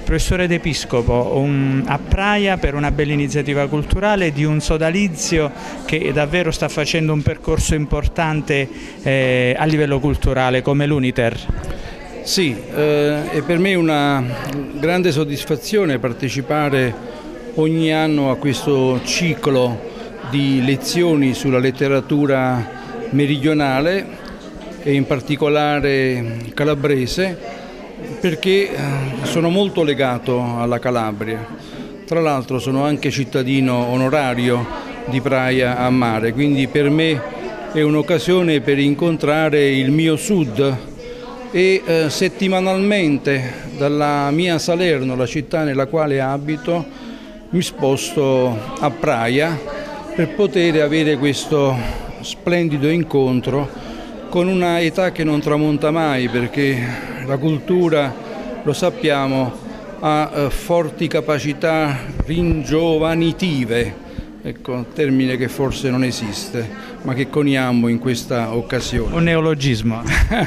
Professore D'Episcopo, a Praia per una bella iniziativa culturale di un sodalizio che davvero sta facendo un percorso importante a livello culturale come l'Uniter. Sì, è per me una grande soddisfazione partecipare ogni anno a questo ciclo di lezioni sulla letteratura meridionale e in particolare calabrese, perché sono molto legato alla Calabria. Tra l'altro sono anche cittadino onorario di Praia a Mare, quindi per me è un'occasione per incontrare il mio sud e settimanalmente dalla mia Salerno, la città nella quale abito, mi sposto a Praia per poter avere questo splendido incontro con una età che non tramonta mai, perché la cultura, lo sappiamo, ha forti capacità ringiovanitive, ecco, termine che forse non esiste, ma che coniamo in questa occasione. Un neologismo.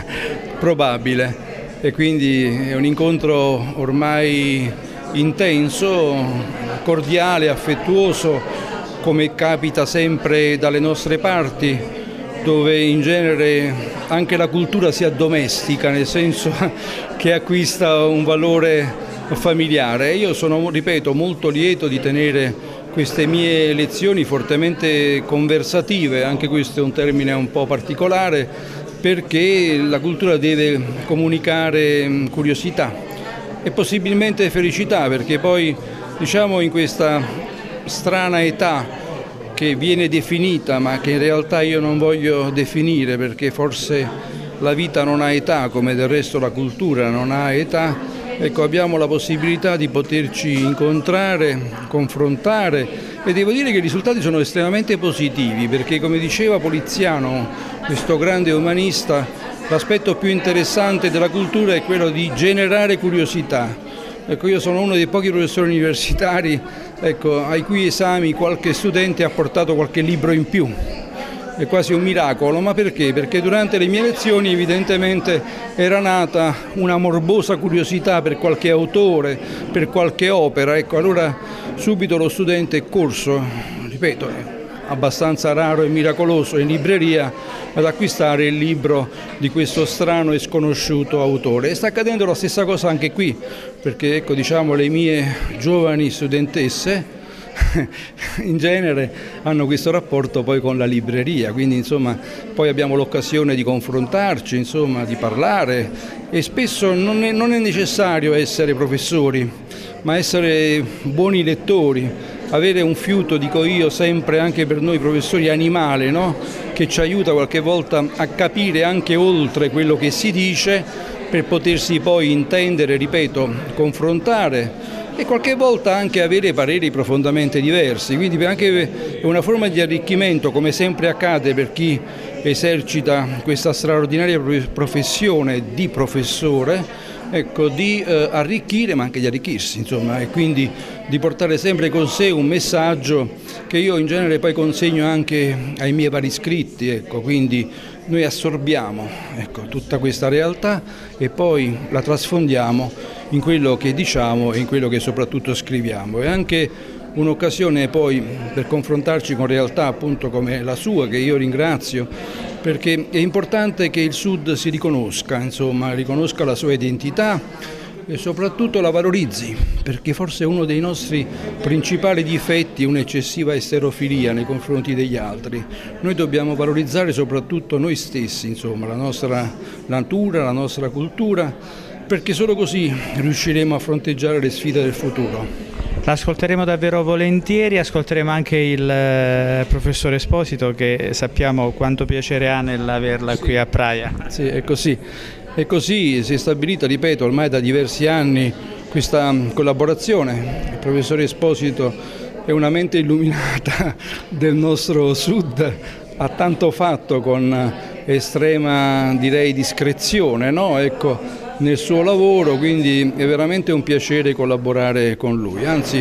Probabile, e quindi è un incontro ormai intenso, cordiale, affettuoso, come capita sempre dalle nostre parti, dove in genere anche la cultura si addomestica, nel senso che acquista un valore familiare. Io sono, ripeto, molto lieto di tenere queste mie lezioni fortemente conversative, anche questo è un termine un po' particolare, perché la cultura deve comunicare curiosità e possibilmente felicità, perché poi, diciamo, in questa strana età che viene definita, ma che in realtà io non voglio definire, perché forse la vita non ha età, come del resto la cultura non ha età, ecco, abbiamo la possibilità di poterci incontrare, confrontare, e devo dire che i risultati sono estremamente positivi, perché, come diceva Poliziano, questo grande umanista, l'aspetto più interessante della cultura è quello di generare curiosità. Ecco, io sono uno dei pochi professori universitari, ecco, ai cui esami qualche studente ha portato qualche libro in più. È quasi un miracolo, ma perché? Perché durante le mie lezioni evidentemente era nata una morbosa curiosità per qualche autore, per qualche opera, ecco, allora subito lo studente è corso, ripeto, è abbastanza raro e miracoloso, in libreria ad acquistare il libro di questo strano e sconosciuto autore. E sta accadendo la stessa cosa anche qui, perché, ecco, diciamo, le mie giovani studentesse in genere hanno questo rapporto poi con la libreria, quindi insomma poi abbiamo l'occasione di confrontarci, insomma, di parlare, e spesso non è necessario essere professori, ma essere buoni lettori, avere un fiuto, dico io sempre, anche per noi professori, animale, no? Che ci aiuta qualche volta a capire anche oltre quello che si dice, per potersi poi intendere, ripeto, confrontare e qualche volta anche avere pareri profondamente diversi, quindi anche una forma di arricchimento, come sempre accade per chi esercita questa straordinaria professione di professore, ecco, di arricchire ma anche di arricchirsi, insomma, e quindi di portare sempre con sé un messaggio che io in genere poi consegno anche ai miei vari iscritti, ecco, quindi noi assorbiamo, ecco, tutta questa realtà e poi la trasfondiamo in quello che diciamo e in quello che soprattutto scriviamo. È anche un'occasione poi per confrontarci con realtà appunto come la sua, che io ringrazio, perché è importante che il Sud si riconosca, insomma, riconosca la sua identità e soprattutto la valorizzi, perché forse uno dei nostri principali difetti è un'eccessiva esterofilia nei confronti degli altri. Noi dobbiamo valorizzare soprattutto noi stessi, insomma, la nostra natura, la nostra cultura, perché solo così riusciremo a fronteggiare le sfide del futuro. L'ascolteremo davvero volentieri, ascolteremo anche il professore Esposito, che sappiamo quanto piacere ha nell'averla qui a Praia. Sì, è così. E così si è stabilita, ripeto, ormai da diversi anni questa collaborazione. Il professore Esposito è una mente illuminata del nostro Sud, ha tanto fatto con estrema, direi, discrezione, no? Ecco, nel suo lavoro, quindi è veramente un piacere collaborare con lui. Anzi,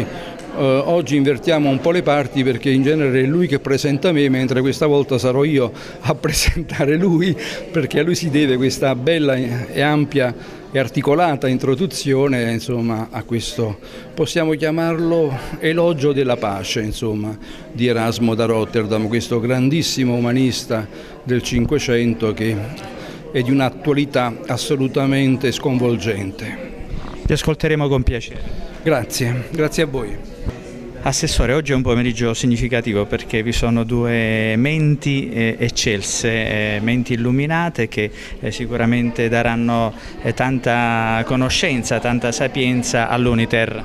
oggi invertiamo un po' le parti, perché in genere è lui che presenta me, mentre questa volta sarò io a presentare lui, perché a lui si deve questa bella e ampia e articolata introduzione, insomma, a questo, possiamo chiamarlo, elogio della pace, insomma, di Erasmo da Rotterdam, questo grandissimo umanista del Cinquecento che è di un'attualità assolutamente sconvolgente. Ti ascolteremo con piacere. Grazie a voi. Assessore, oggi è un pomeriggio significativo perché vi sono due menti eccelse, menti illuminate che sicuramente daranno tanta conoscenza, tanta sapienza all'Uniter.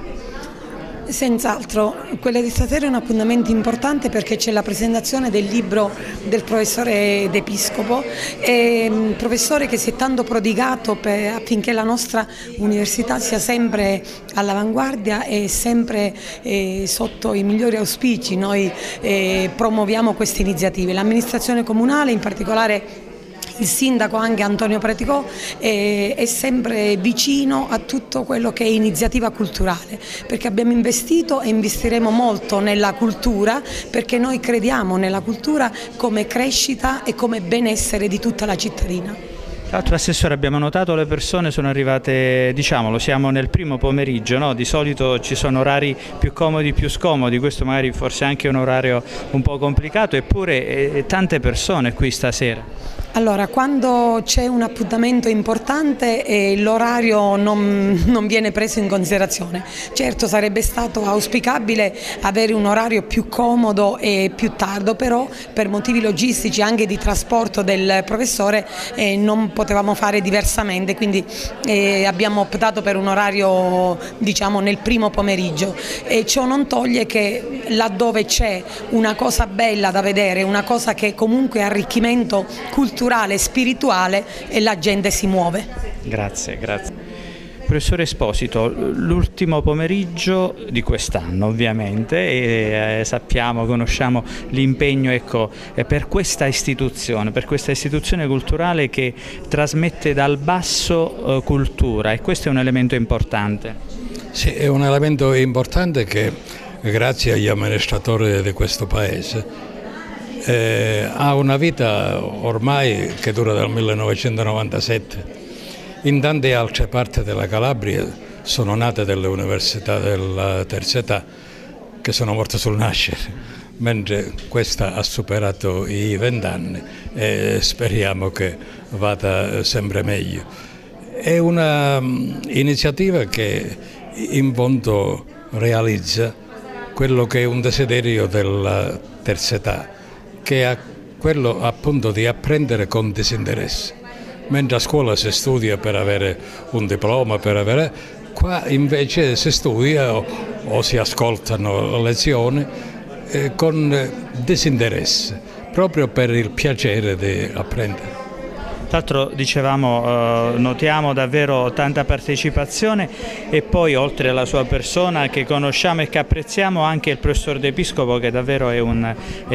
Senz'altro, quella di stasera è un appuntamento importante perché c'è la presentazione del libro del professore D'Episcopo, un professore che si è tanto prodigato affinché la nostra università sia sempre all'avanguardia e sempre sotto i migliori auspici. Noi promuoviamo queste iniziative. L'amministrazione comunale, in particolare il sindaco anche Antonio Praticò, è sempre vicino a tutto quello che è iniziativa culturale, perché abbiamo investito e investiremo molto nella cultura, perché noi crediamo nella cultura come crescita e come benessere di tutta la cittadina. Tra l'altro, Assessore, abbiamo notato le persone sono arrivate, diciamolo, siamo nel primo pomeriggio, no? Di solito ci sono orari più comodi, più scomodi, questo magari forse anche un orario un po' complicato, eppure tante persone qui stasera. Allora, quando c'è un appuntamento importante l'orario non viene preso in considerazione. Certo, sarebbe stato auspicabile avere un orario più comodo e più tardo, però per motivi logistici anche di trasporto del professore non potevamo fare diversamente, quindi abbiamo optato per un orario, diciamo, nel primo pomeriggio. E ciò non toglie che laddove c'è una cosa bella da vedere, una cosa che comunque è arricchimento culturale, spirituale, e la gente si muove. Grazie. Professore Esposito, l'ultimo pomeriggio di quest'anno ovviamente e conosciamo l'impegno per questa istituzione culturale che trasmette dal basso cultura, e questo è un elemento importante. Sì, è un elemento importante che grazie agli amministratori di questo Paese ha una vita ormai che dura dal 1997. In tante altre parti della Calabria sono nate delle università della terza età che sono morte sul nascere, mentre questa ha superato i 20 anni e speriamo che vada sempre meglio. È un'iniziativa che in fondo realizza quello che è un desiderio della terza età, che è quello appunto di apprendere con disinteresse. Mentre a scuola si studia per avere un diploma, qua invece si studia o si ascoltano lezioni con disinteresse, proprio per il piacere di apprendere. Tra l'altro, dicevamo, notiamo davvero tanta partecipazione, e poi oltre alla sua persona che conosciamo e che apprezziamo, anche il professor D'Episcopo, che davvero è un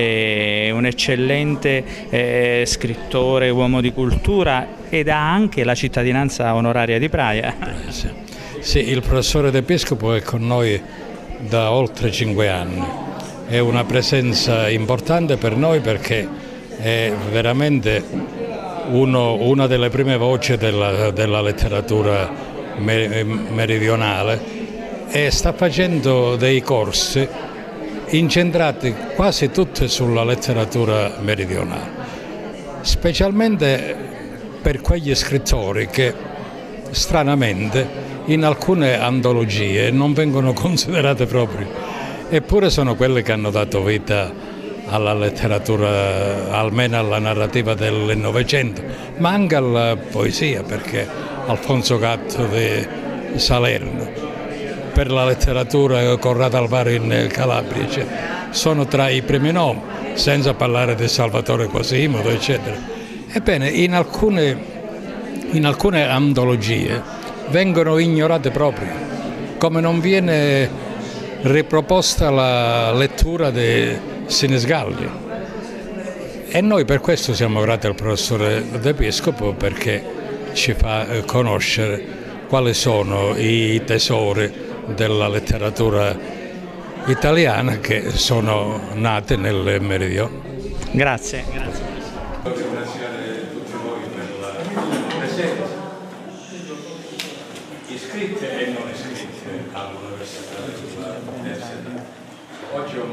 eccellente scrittore, uomo di cultura, ed ha anche la cittadinanza onoraria di Praia. Sì, il professore D'Episcopo è con noi da oltre 5 anni, è una presenza importante per noi perché è veramente una delle prime voci della letteratura meridionale, e sta facendo dei corsi incentrati quasi tutti sulla letteratura meridionale, specialmente per quegli scrittori che stranamente in alcune antologie non vengono considerate proprio, eppure sono quelli che hanno dato vita alla letteratura, almeno alla narrativa del Novecento, ma anche alla poesia, perché Alfonso Gatto di Salerno, per la letteratura Corrado Alvaro in Calabria, cioè, sono tra i primi nomi, senza parlare di Salvatore Quasimodo, eccetera. Ebbene, in alcune antologie vengono ignorate proprio, come non viene riproposta la lettura di Sinisgalli, e noi per questo siamo grati al professore D'Episcopo, perché ci fa conoscere quali sono i tesori della letteratura italiana che sono nate nel Meridione. Grazie. Voglio ringraziare tutti voi per la presenza.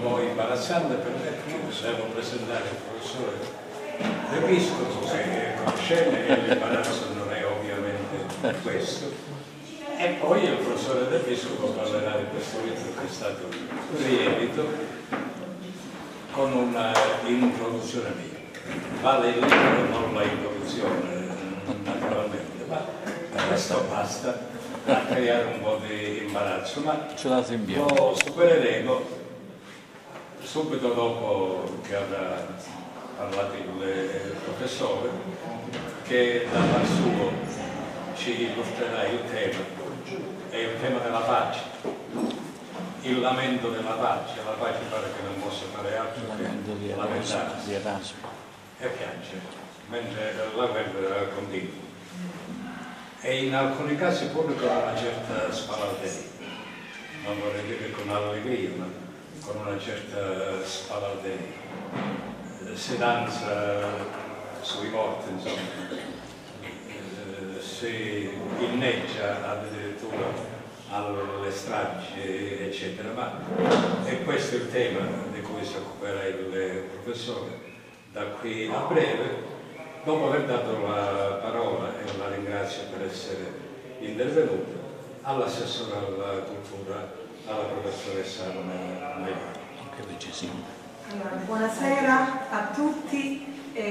po' imbarazzante per me perché devo presentare il professore De Piscopo che conoscete e l'imbarazzo non è ovviamente questo. E poi il professore De Piscopo parlerà di questo libro che è stato riedito con una introduzione mia. Vale il libro, non la introduzione naturalmente, ma questo basta a creare un po' di imbarazzo, ma lo supereremo subito dopo che avrà parlato il professore, che da par suo ci illustrerà il tema, è il tema della pace, il lamento della pace. La pace pare che non possa fare altro che lamentarsi e piangere, mentre la guerra continua. E in alcuni casi pure con una certa spallarderia, non vorrei dire con allegria, ma con una certa spallarderia. Si danza sui morti, insomma, si inneggia addirittura alle stragi, eccetera. Ma è questo il tema di cui si occuperà il professore da qui a breve. Dopo aver dato la parola, e la ringrazio per essere intervenuto, all'assessore alla cultura, alla professoressa Maglione. Allora, buonasera a tutti.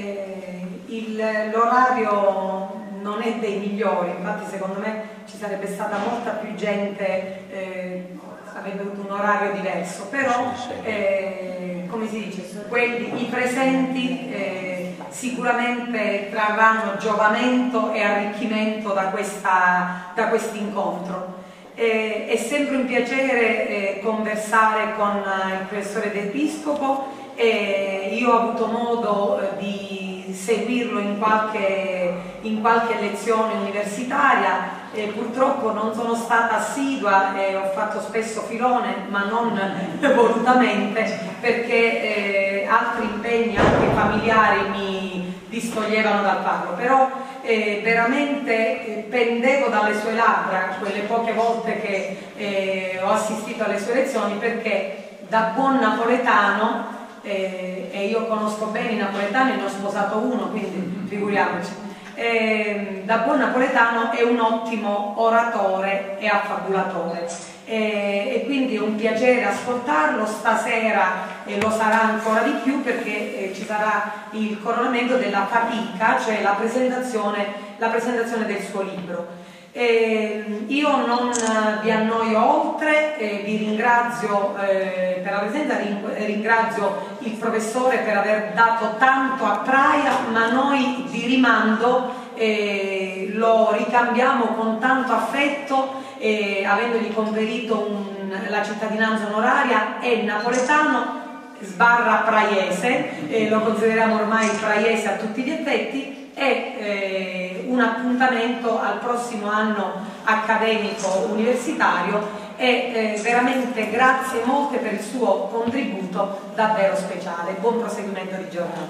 L'orario non è dei migliori, infatti secondo me ci sarebbe stata molta più gente, avrebbe avuto un orario diverso, però come si dice, i presenti sicuramente trarranno giovamento e arricchimento da questo incontro. È sempre un piacere conversare con il professore De Piscopo. Io ho avuto modo di seguirlo in qualche lezione universitaria. Purtroppo non sono stata assidua e ho fatto spesso filone, ma non volutamente, perché altri impegni, altri familiari mi distoglievano dal farlo. Però veramente pendevo dalle sue labbra quelle poche volte che ho assistito alle sue lezioni, perché da buon napoletano, e io conosco bene i napoletani, ne ho sposato uno, quindi figuriamoci, da buon napoletano è un ottimo oratore e affabulatore, e quindi è un piacere ascoltarlo. Stasera lo sarà ancora di più, perché ci sarà il coronamento della fatica, cioè la presentazione del suo libro. Io non vi annoio oltre, vi ringrazio per la presenza, ringrazio il professore per aver dato tanto a Praia, ma noi di rimando lo ricambiamo con tanto affetto, avendogli conferito la cittadinanza onoraria. È napoletano / praiese, lo consideriamo ormai praiese a tutti gli effetti. È un appuntamento al prossimo anno accademico universitario, e veramente grazie molte per il suo contributo davvero speciale. Buon proseguimento di giornata.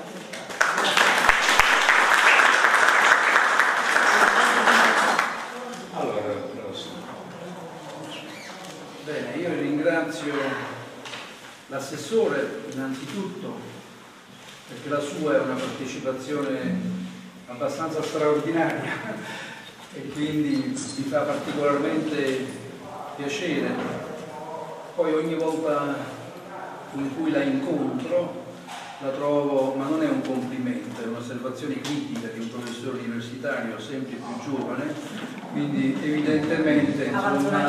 Allora, bene, io ringrazio l'assessore innanzitutto, perché la sua è una partecipazione abbastanza straordinaria e quindi mi fa particolarmente piacere. Poi ogni volta in cui la incontro la trovo, ma non è un complimento, è un'osservazione critica di un professore universitario sempre più giovane, quindi evidentemente insomma,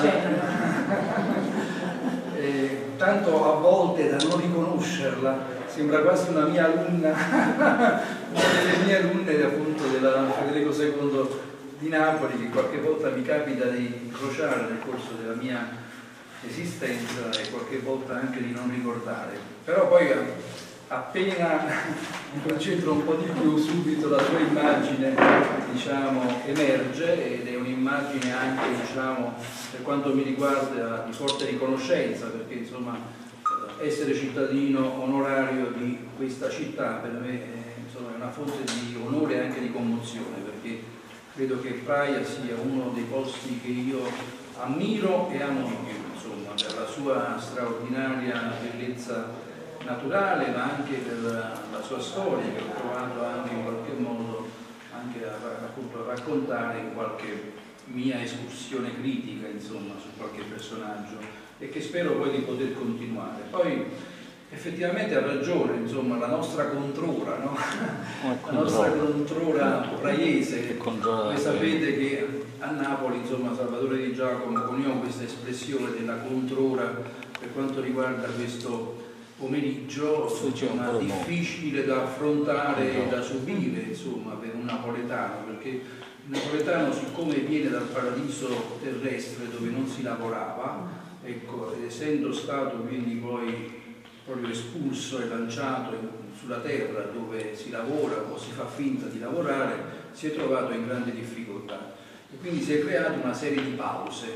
tanto a volte da non riconoscerla sembra quasi una mia alunna, una delle mie alunne appunto della Federico II di Napoli, che qualche volta mi capita di incrociare nel corso della mia esistenza e qualche volta anche di non ricordare. Però poi appena mi concentro un po' di più, subito la sua immagine, diciamo, emerge, ed è un'immagine anche, diciamo, per quanto mi riguarda di forte riconoscenza, perché insomma essere cittadino onorario di questa città per me insomma, è una fonte di onore e anche di commozione, perché credo che Praia sia uno dei posti che io ammiro e amo di più, insomma, per la sua straordinaria bellezza naturale, ma anche per la sua storia, che ho provato anche in qualche modo anche appunto a raccontare in qualche mia escursione critica, insomma, su qualche personaggio, e che spero poi di poter continuare. Poi effettivamente ha ragione, insomma, la nostra controra, no? La nostra controra praiese. Voi sapete che a Napoli, insomma, Salvatore Di Giacomo coniò questa espressione della controra per quanto riguarda questo pomeriggio, insomma, difficile da affrontare e da subire, insomma, per un napoletano, perché il napoletano, siccome viene dal paradiso terrestre dove non si lavorava, ecco, essendo stato quindi poi proprio espulso e lanciato sulla terra dove si lavora o si fa finta di lavorare, si è trovato in grande difficoltà e quindi si è creata una serie di pause.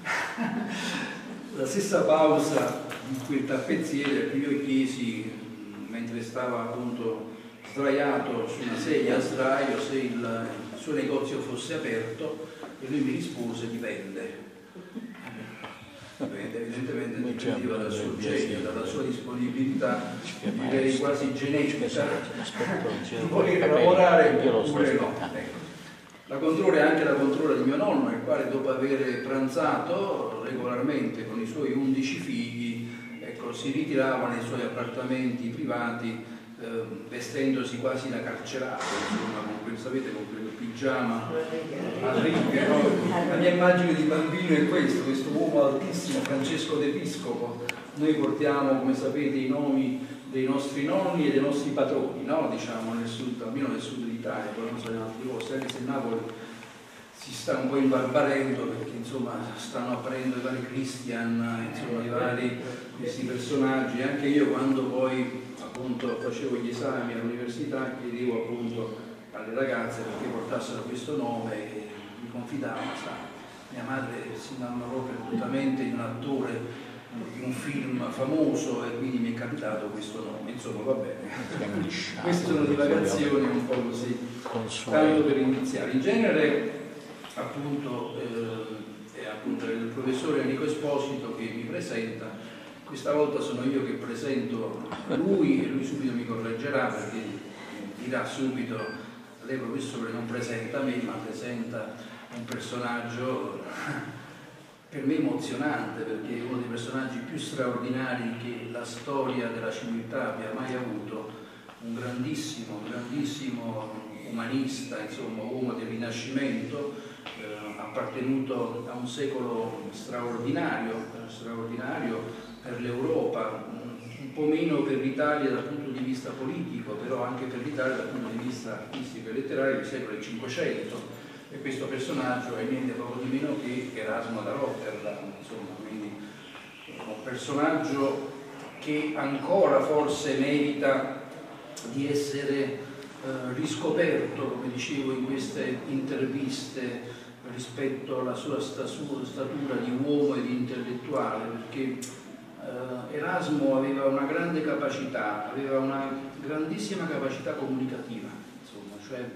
La stessa pausa di quel tappezziere che io chiesi mentre stava appunto sdraiato su una sedia a sdraio se il suo negozio fosse aperto, e lui mi rispose: dipende. Evidentemente dipendiva dal suo genio, dalla sua disponibilità, direi quasi genetica, di voler lavorare oppure no. Ecco. La controllo è anche la controllo di mio nonno, il quale dopo aver pranzato regolarmente con i suoi 11 figli, ecco, si ritirava nei suoi appartamenti privati vestendosi quasi da carcerato, insomma, sapete, con quel pigiama a righe, no? La mia immagine di bambino è questo uomo altissimo, Francesco d'Episcopo. Noi portiamo, come sapete, i nomi dei nostri nonni e dei nostri patroni, no? Diciamo nel sud, almeno nel sud d'Italia, poi non so in altri posti, anche se Napoli si sta un po' imbarbarendo, perché insomma stanno apparendo i vari Christian, insomma i vari questi personaggi. Anche io, quando poi appunto facevo gli esami all'università, chiedevo appunto alle ragazze perché portassero questo nome e mi confidavano, sa, mia madre si innamorò perdutamente di un attore di un film famoso e quindi mi è capitato questo nome, insomma va bene. Queste sono divagazioni un po' così, tanto per iniziare. In genere appunto è appunto il professore Enrico Esposito che mi presenta. Questa volta sono io che presento lui e lui subito mi correggerà, perché dirà subito: lei professore non presenta me ma presenta un personaggio per me emozionante, perché è uno dei personaggi più straordinari che la storia della civiltà abbia mai avuto, un grandissimo umanista, insomma uomo del Rinascimento, appartenuto a un secolo straordinario per l'Europa, un po' meno per l'Italia dal punto di vista politico, però anche per l'Italia dal punto di vista artistico e letterario del secolo Cinquecento. E questo personaggio è niente poco di meno che Erasmo da Rotterdam, insomma, quindi un personaggio che ancora forse merita di essere riscoperto, come dicevo in queste interviste, rispetto alla sua statura di uomo e di intellettuale, perché Erasmo aveva una grande capacità, aveva una grandissima capacità comunicativa, insomma, cioè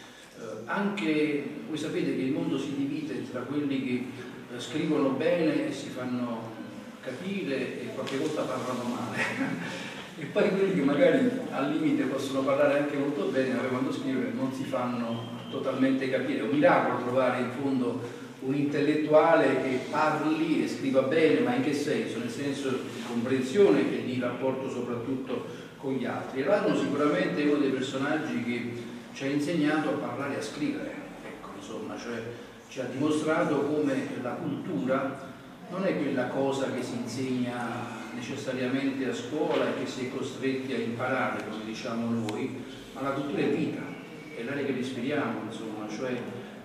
anche voi sapete che il mondo si divide tra quelli che scrivono bene e si fanno capire e qualche volta parlano male e poi quelli che magari al limite possono parlare anche molto bene, ma quando scrivono non si fanno totalmente capire. È un miracolo trovare in fondo un intellettuale che parli e scriva bene, ma in che senso? Nel senso di comprensione e di rapporto soprattutto con gli altri. Erasmo sicuramente è uno dei personaggi che ci ha insegnato a parlare e a scrivere, ecco, insomma, cioè ci ha dimostrato come la cultura non è quella cosa che si insegna necessariamente a scuola e che si è costretti a imparare, come diciamo noi, ma la cultura è vita, è l'aria che respiriamo, insomma, cioè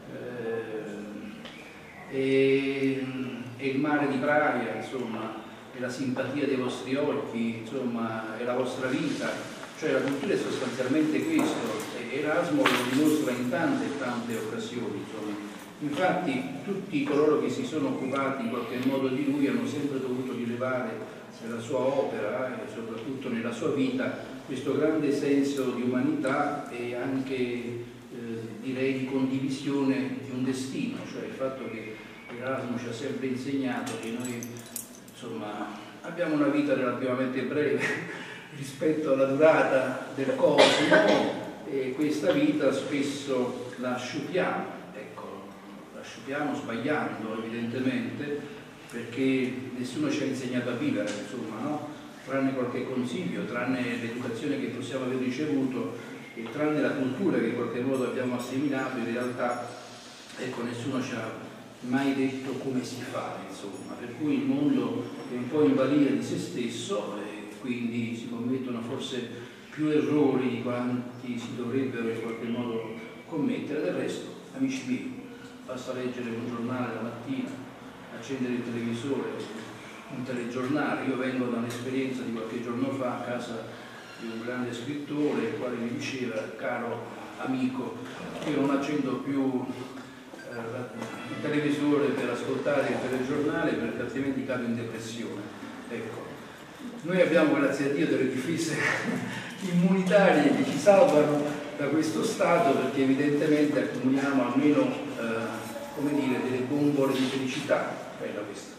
è il mare di Praia, insomma, è la simpatia dei vostri occhi, insomma, è la vostra vita. Cioè la cultura è sostanzialmente questo, e Erasmo lo dimostra in tante e tante occasioni. Insomma. Infatti tutti coloro che si sono occupati in qualche modo di lui hanno sempre dovuto rilevare nella sua opera e soprattutto nella sua vita questo grande senso di umanità e anche direi di condivisione di un destino, cioè il fatto che Erasmo ci ha sempre insegnato che noi insomma abbiamo una vita relativamente breve rispetto alla durata del cosmo e questa vita spesso la asciughiamo, ecco, la asciughiamo sbagliando evidentemente, perché nessuno ci ha insegnato a vivere, insomma, no? Tranne qualche consiglio, tranne l'educazione che possiamo aver ricevuto e tranne la cultura che in qualche modo abbiamo assimilato, in realtà ecco, nessuno ci ha mai detto come si fa, insomma, per cui il mondo è un po' in balia di se stesso e quindi si commettono forse più errori di quanti si dovrebbero in qualche modo commettere. Del resto, amici miei, basta leggere un giornale la mattina, accendere il televisore, un telegiornale. Io vengo da un'esperienza di qualche giorno fa a casa di un grande scrittore, il quale mi diceva: caro amico, io non accendo più il televisore per ascoltare il telegiornale perché altrimenti cado in depressione. Ecco, noi abbiamo, grazie a Dio, delle difese immunitarie che ci salvano da questo stato, perché evidentemente accumuliamo almeno come dire, delle bombole di felicità. Bella questa.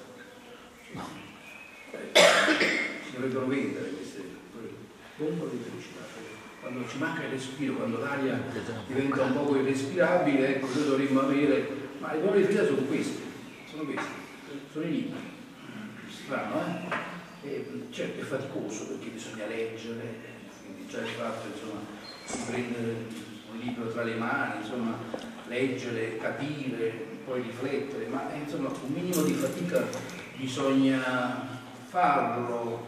Si dovrebbero vendere queste bombole di felicità. Quando ci manca il respiro, quando l'aria diventa un poco irrespirabile, ecco, noi dovremmo avere, ma le bombole di felicità sono queste, sono i libri. Strano, certo è faticoso perché bisogna leggere, quindi già il fatto, insomma, di prendere un libro tra le mani, insomma, leggere, capire, poi riflettere, ma insomma un minimo di fatica bisogna farlo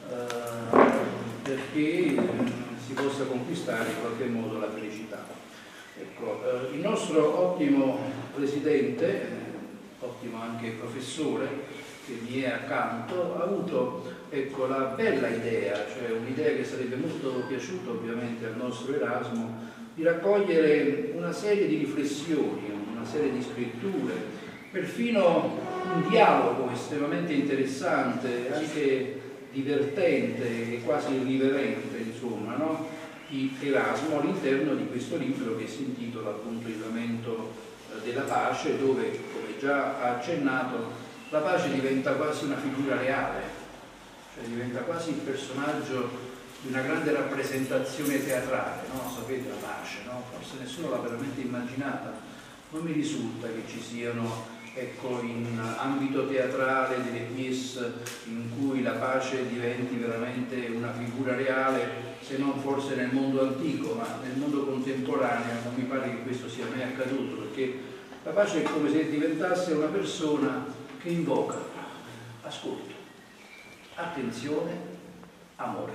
perché si possa conquistare in qualche modo la felicità. Ecco, il nostro ottimo presidente, ottimo anche professore che mi è accanto, ha avuto, ecco, la bella idea, cioè un'idea che sarebbe molto piaciuta ovviamente al nostro Erasmo, di raccogliere una serie di riflessioni, una serie di scritture, perfino un dialogo estremamente interessante, anche divertente e quasi irriverente, insomma, no? Di Erasmo all'interno di questo libro che si intitola appunto Il lamento della pace, dove, come già ha accennato, la pace diventa quasi una figura reale, cioè diventa quasi il personaggio di una grande rappresentazione teatrale, no? Sapete, la pace, no? Forse nessuno l'ha veramente immaginata, non mi risulta che ci siano, ecco, in ambito teatrale delle pièce in cui la pace diventi veramente una figura reale, se non forse nel mondo antico, ma nel mondo contemporaneo non mi pare che questo sia mai accaduto, perché la pace è come se diventasse una persona che invoca ascolto, attenzione, amore,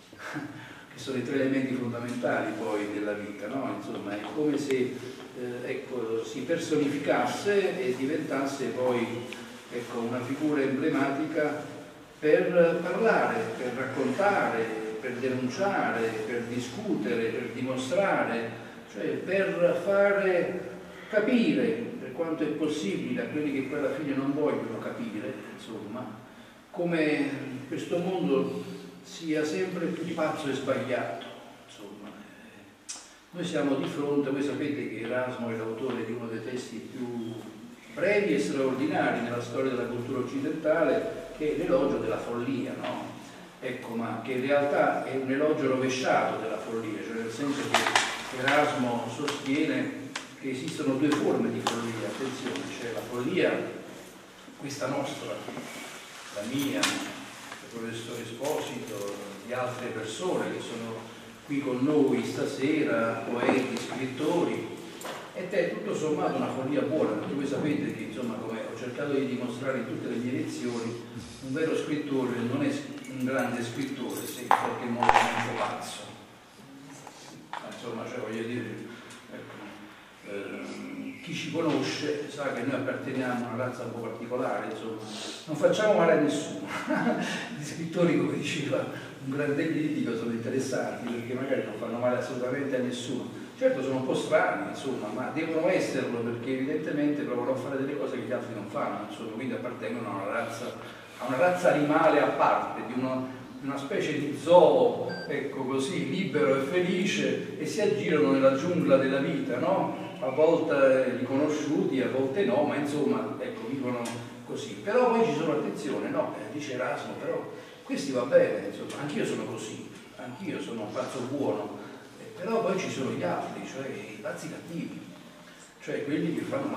che sono i tre elementi fondamentali poi della vita, no? Insomma, è come se ecco, si personificasse e diventasse poi, ecco, una figura emblematica per parlare, per raccontare, per denunciare, per discutere, per dimostrare, cioè per fare capire, per quanto è possibile, a quelli che poi alla fine non vogliono capire, insomma, come questo mondo sia sempre più pazzo e sbagliato, insomma. Noi siamo di fronte, voi sapete che Erasmo è l'autore di uno dei testi più brevi e straordinari nella storia della cultura occidentale, che è l'elogio della follia, no? Ecco, ma che in realtà è un elogio rovesciato della follia, cioè nel senso che Erasmo sostiene che esistono due forme di follia, attenzione, c'è la follia, questa nostra, la mia, il professore Esposito, di altre persone che sono qui con noi stasera, poeti, scrittori, ed è tutto sommato una follia buona, perché voi sapete che, insomma, come ho cercato di dimostrare in tutte le mie lezioni, un vero scrittore non è un grande scrittore se in qualche modo è un po' pazzo. Insomma, cioè, voglio dire, chi ci conosce sa che noi apparteniamo a una razza un po' particolare, insomma, non facciamo male a nessuno. Gli scrittori, come diceva un grande critico, sono interessanti perché magari non fanno male assolutamente a nessuno. Certo sono un po' strani, insomma, ma devono esserlo perché evidentemente provano a fare delle cose che gli altri non fanno, insomma, quindi appartengono a una razza animale a parte, di una specie di zoo, ecco, così, libero e felice, e si aggirano nella giungla della vita, no? A volte riconosciuti, a volte no, ma insomma, ecco, vivono così. Però poi ci sono, attenzione, no? Dice Erasmo, però questi va bene, insomma, anch'io sono così, anch'io sono un pazzo buono, però poi ci sono gli altri, cioè i pazzi cattivi, cioè quelli che fanno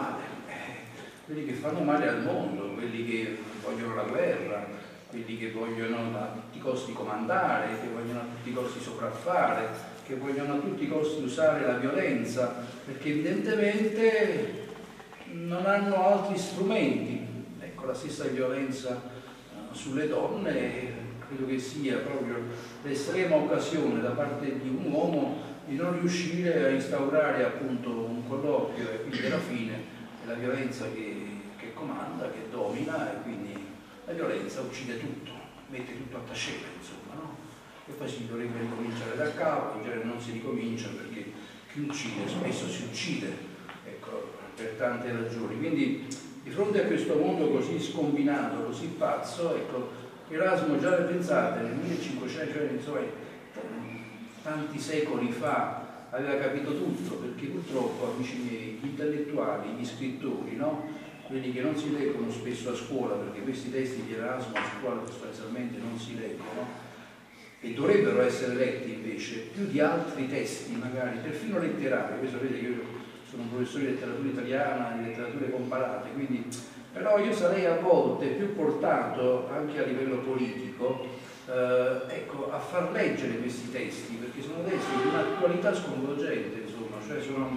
male al mondo, quelli che vogliono la guerra, quelli che vogliono a tutti i costi comandare, che vogliono a tutti i costi sopraffare, che vogliono a tutti i costi usare la violenza, perché evidentemente non hanno altri strumenti. Ecco, la stessa violenza sulle donne credo che sia proprio l'estrema occasione da parte di un uomo di non riuscire a instaurare appunto un colloquio e quindi alla fine è la violenza che comanda, che domina, e quindi la violenza uccide tutto, mette tutto a tacere, insomma, no? E poi si dovrebbe ricominciare da capo, in genere non si ricomincia perché chi uccide spesso si uccide, ecco, per tante ragioni. Quindi di fronte a questo mondo così scombinato, così pazzo, ecco, Erasmo già pensate nel 1500, cioè, insomma, tanti secoli fa, aveva capito tutto, perché purtroppo, amici miei, gli intellettuali, gli scrittori, no? Quelli che non si leggono spesso a scuola, perché questi testi di Erasmo a scuola sostanzialmente non si leggono, e dovrebbero essere letti invece più di altri testi, magari perfino letterari. Voi sapete che io sono un professore di letteratura italiana, di letterature comparate, quindi però io sarei a volte più portato anche a livello politico ecco, a far leggere questi testi, perché sono testi di un'attualità sconvolgente, insomma, cioè sono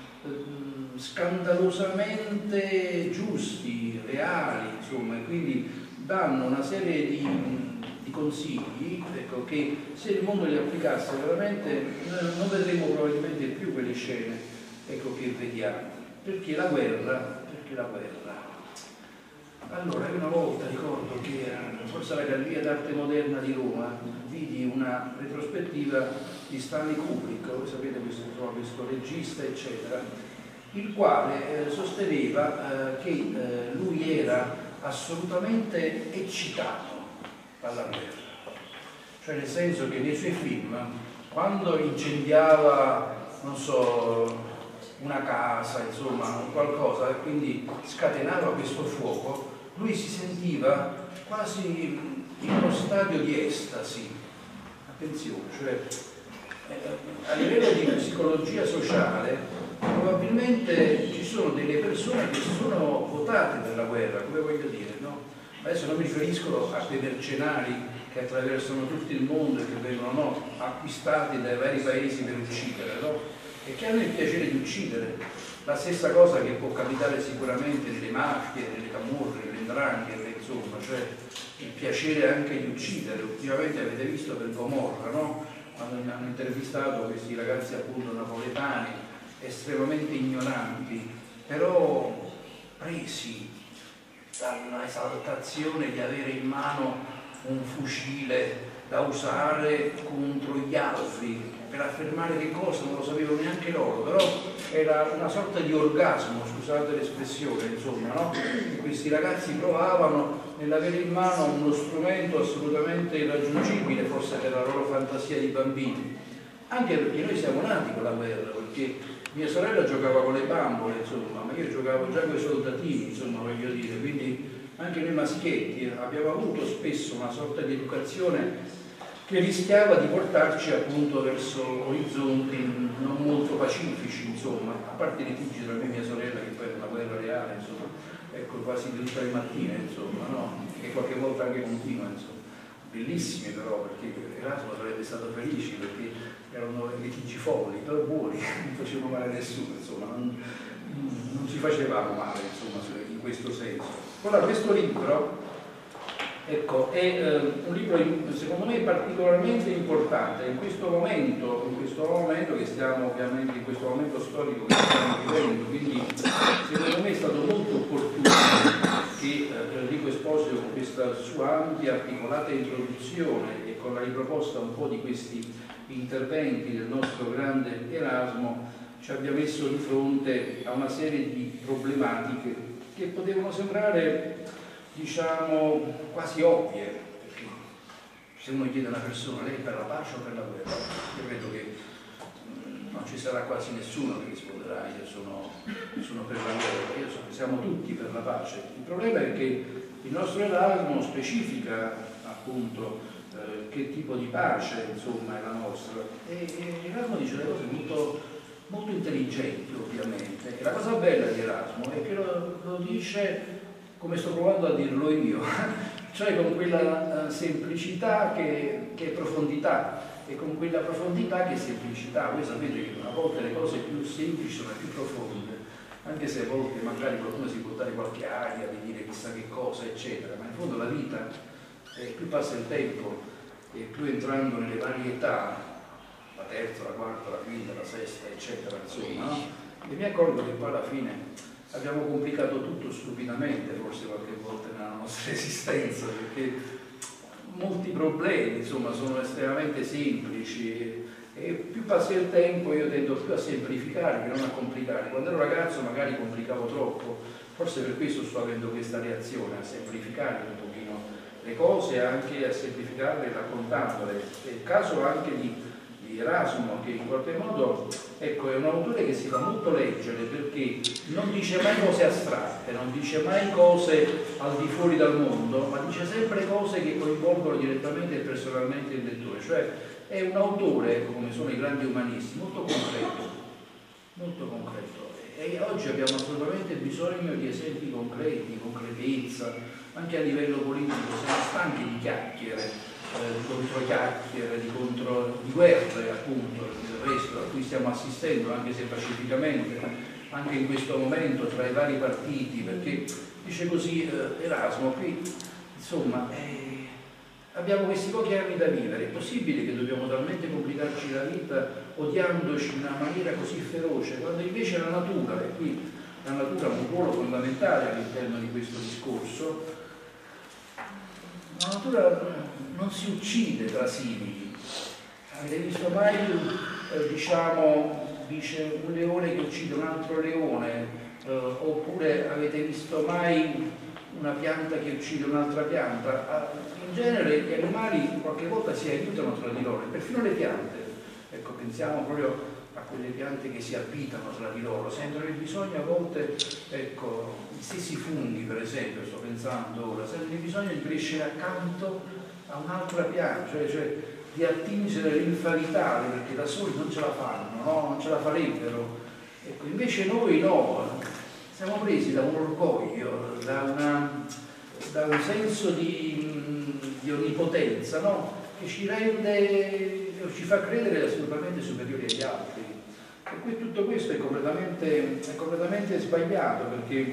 scandalosamente giusti, reali, insomma, e quindi danno una serie di consigli, ecco, che se il mondo li applicasse veramente non vedremo probabilmente più quelle scene, ecco, che vediamo. Perché la guerra? Allora, io una volta ricordo che forse alla Galleria d'Arte Moderna di Roma vidi una retrospettiva di Stanley Kubrick, voi sapete questo regista, eccetera, il quale sosteneva che lui era assolutamente eccitato dalla guerra, cioè nel senso che nei suoi film, quando incendiava, non so, una casa, insomma, qualcosa, e quindi scatenava questo fuoco, lui si sentiva quasi in uno stadio di estasi. Attenzione, cioè a livello di psicologia sociale probabilmente ci sono delle persone che sono votate per la guerra, come voglio dire, no? Adesso non mi riferisco a quei mercenari che attraversano tutto il mondo e che vengono acquistati dai vari paesi per uccidere, no? E che hanno il piacere di uccidere. La stessa cosa che può capitare sicuramente nelle mafie, nelle camorre, nelle 'ndranghete, insomma, cioè il piacere anche di uccidere. Ultimamente avete visto per Gomorra, no? Quando hanno intervistato questi ragazzi appunto napoletani, estremamente ignoranti, però presi dall'esaltazione di avere in mano un fucile da usare contro gli altri, per affermare che cosa non lo sapevano neanche loro, però era una sorta di orgasmo, scusate l'espressione, insomma, no? E questi ragazzi provavano nell'avere in mano uno strumento assolutamente irraggiungibile, forse per la loro fantasia di bambini, anche perché noi siamo nati con la guerra, perché mia sorella giocava con le bambole, insomma, ma io giocavo già con i soldatini, insomma, voglio dire, quindi anche noi maschietti abbiamo avuto spesso una sorta di educazione che rischiava di portarci appunto verso orizzonti non molto pacifici, insomma, a parte i litigi tra me e mia sorella, che poi era una guerra reale, insomma, ecco, quasi di tutte le mattine, insomma, no? E qualche volta anche continua, insomma. Bellissimi però, perché Erasmo sarebbe stato felice, perché erano litigi folli, però buoni, non facevano male a nessuno, insomma, non ci facevamo male, insomma, in questo senso. Ora, questo libro, ecco, è un libro secondo me particolarmente importante in questo momento che stiamo, ovviamente, in questo momento storico che stiamo vivendo, quindi secondo me è stato molto opportuno che Enrico Esposito, con questa sua ampia articolata introduzione e con la riproposta un po' di questi interventi del nostro grande Erasmo, ci abbia messo di fronte a una serie di problematiche che potevano sembrare, diciamo, quasi ovvie, perché se uno chiede a una persona lei è per la pace o per la guerra, io credo che non ci sarà quasi nessuno che risponderà io sono per la guerra, io so che siamo tutti per la pace. Il problema è che il nostro Erasmo specifica appunto che tipo di pace insomma è la nostra, e Erasmo dice delle cose molto, molto intelligenti ovviamente, e la cosa bella di Erasmo è che lo dice come sto provando a dirlo io, cioè con quella semplicità che è profondità, e con quella profondità che è semplicità. Voi sapete che una volta le cose più semplici sono più profonde, anche se a volte magari qualcuno si può dare qualche aria di dire chissà che cosa eccetera, ma in fondo la vita più passa il tempo e più entrando nelle varietà, la terza, la quarta, la quinta, la sesta eccetera insomma, no? E mi accorgo che poi alla fine abbiamo complicato tutto stupidamente, forse qualche volta nella nostra esistenza, perché molti problemi insomma sono estremamente semplici, e più passa il tempo io tendo più a semplificare che non a complicare. Quando ero ragazzo magari complicavo troppo, forse per questo sto avendo questa reazione a semplificare un pochino le cose, anche a semplificarle raccontandole. È il caso anche di Erasmo, che in qualche modo ecco, è un autore che si fa molto leggere perché non dice mai cose astratte, non dice mai cose al di fuori dal mondo, ma dice sempre cose che coinvolgono direttamente e personalmente il lettore. Cioè è un autore, come sono i grandi umanisti, molto concreto, molto concreto. E oggi abbiamo assolutamente bisogno di esempi concreti, di concretezza, anche a livello politico. Siamo stanchi di chiacchiere, di controchiacchiere, di guerre appunto, del resto a cui stiamo assistendo, anche se pacificamente, anche in questo momento tra i vari partiti, perché dice così Erasmo, qui insomma abbiamo questi pochi anni da vivere, è possibile che dobbiamo talmente complicarci la vita odiandoci in una maniera così feroce, quando invece la natura, e qui la natura ha un ruolo fondamentale all'interno di questo discorso, la natura non si uccide tra simili. Avete visto mai, diciamo, dice un leone che uccide un altro leone, oppure avete visto mai una pianta che uccide un'altra pianta? In genere gli animali qualche volta si aiutano tra di loro, perfino le piante. Ecco, pensiamo proprio a quelle piante che si abitano tra di loro, sentono il bisogno a volte, ecco, gli stessi funghi per esempio, sto pensando ora, sentono il bisogno di crescere accanto a un'altra pianta, cioè di attingere linfa vitale, perché da soli non ce la fanno, no? Non ce la farebbero. Ecco, invece noi no, siamo presi da un orgoglio, da un senso di onnipotenza, no? Che ci rende, ci fa credere assolutamente superiori agli altri. E qui tutto questo è completamente sbagliato, perché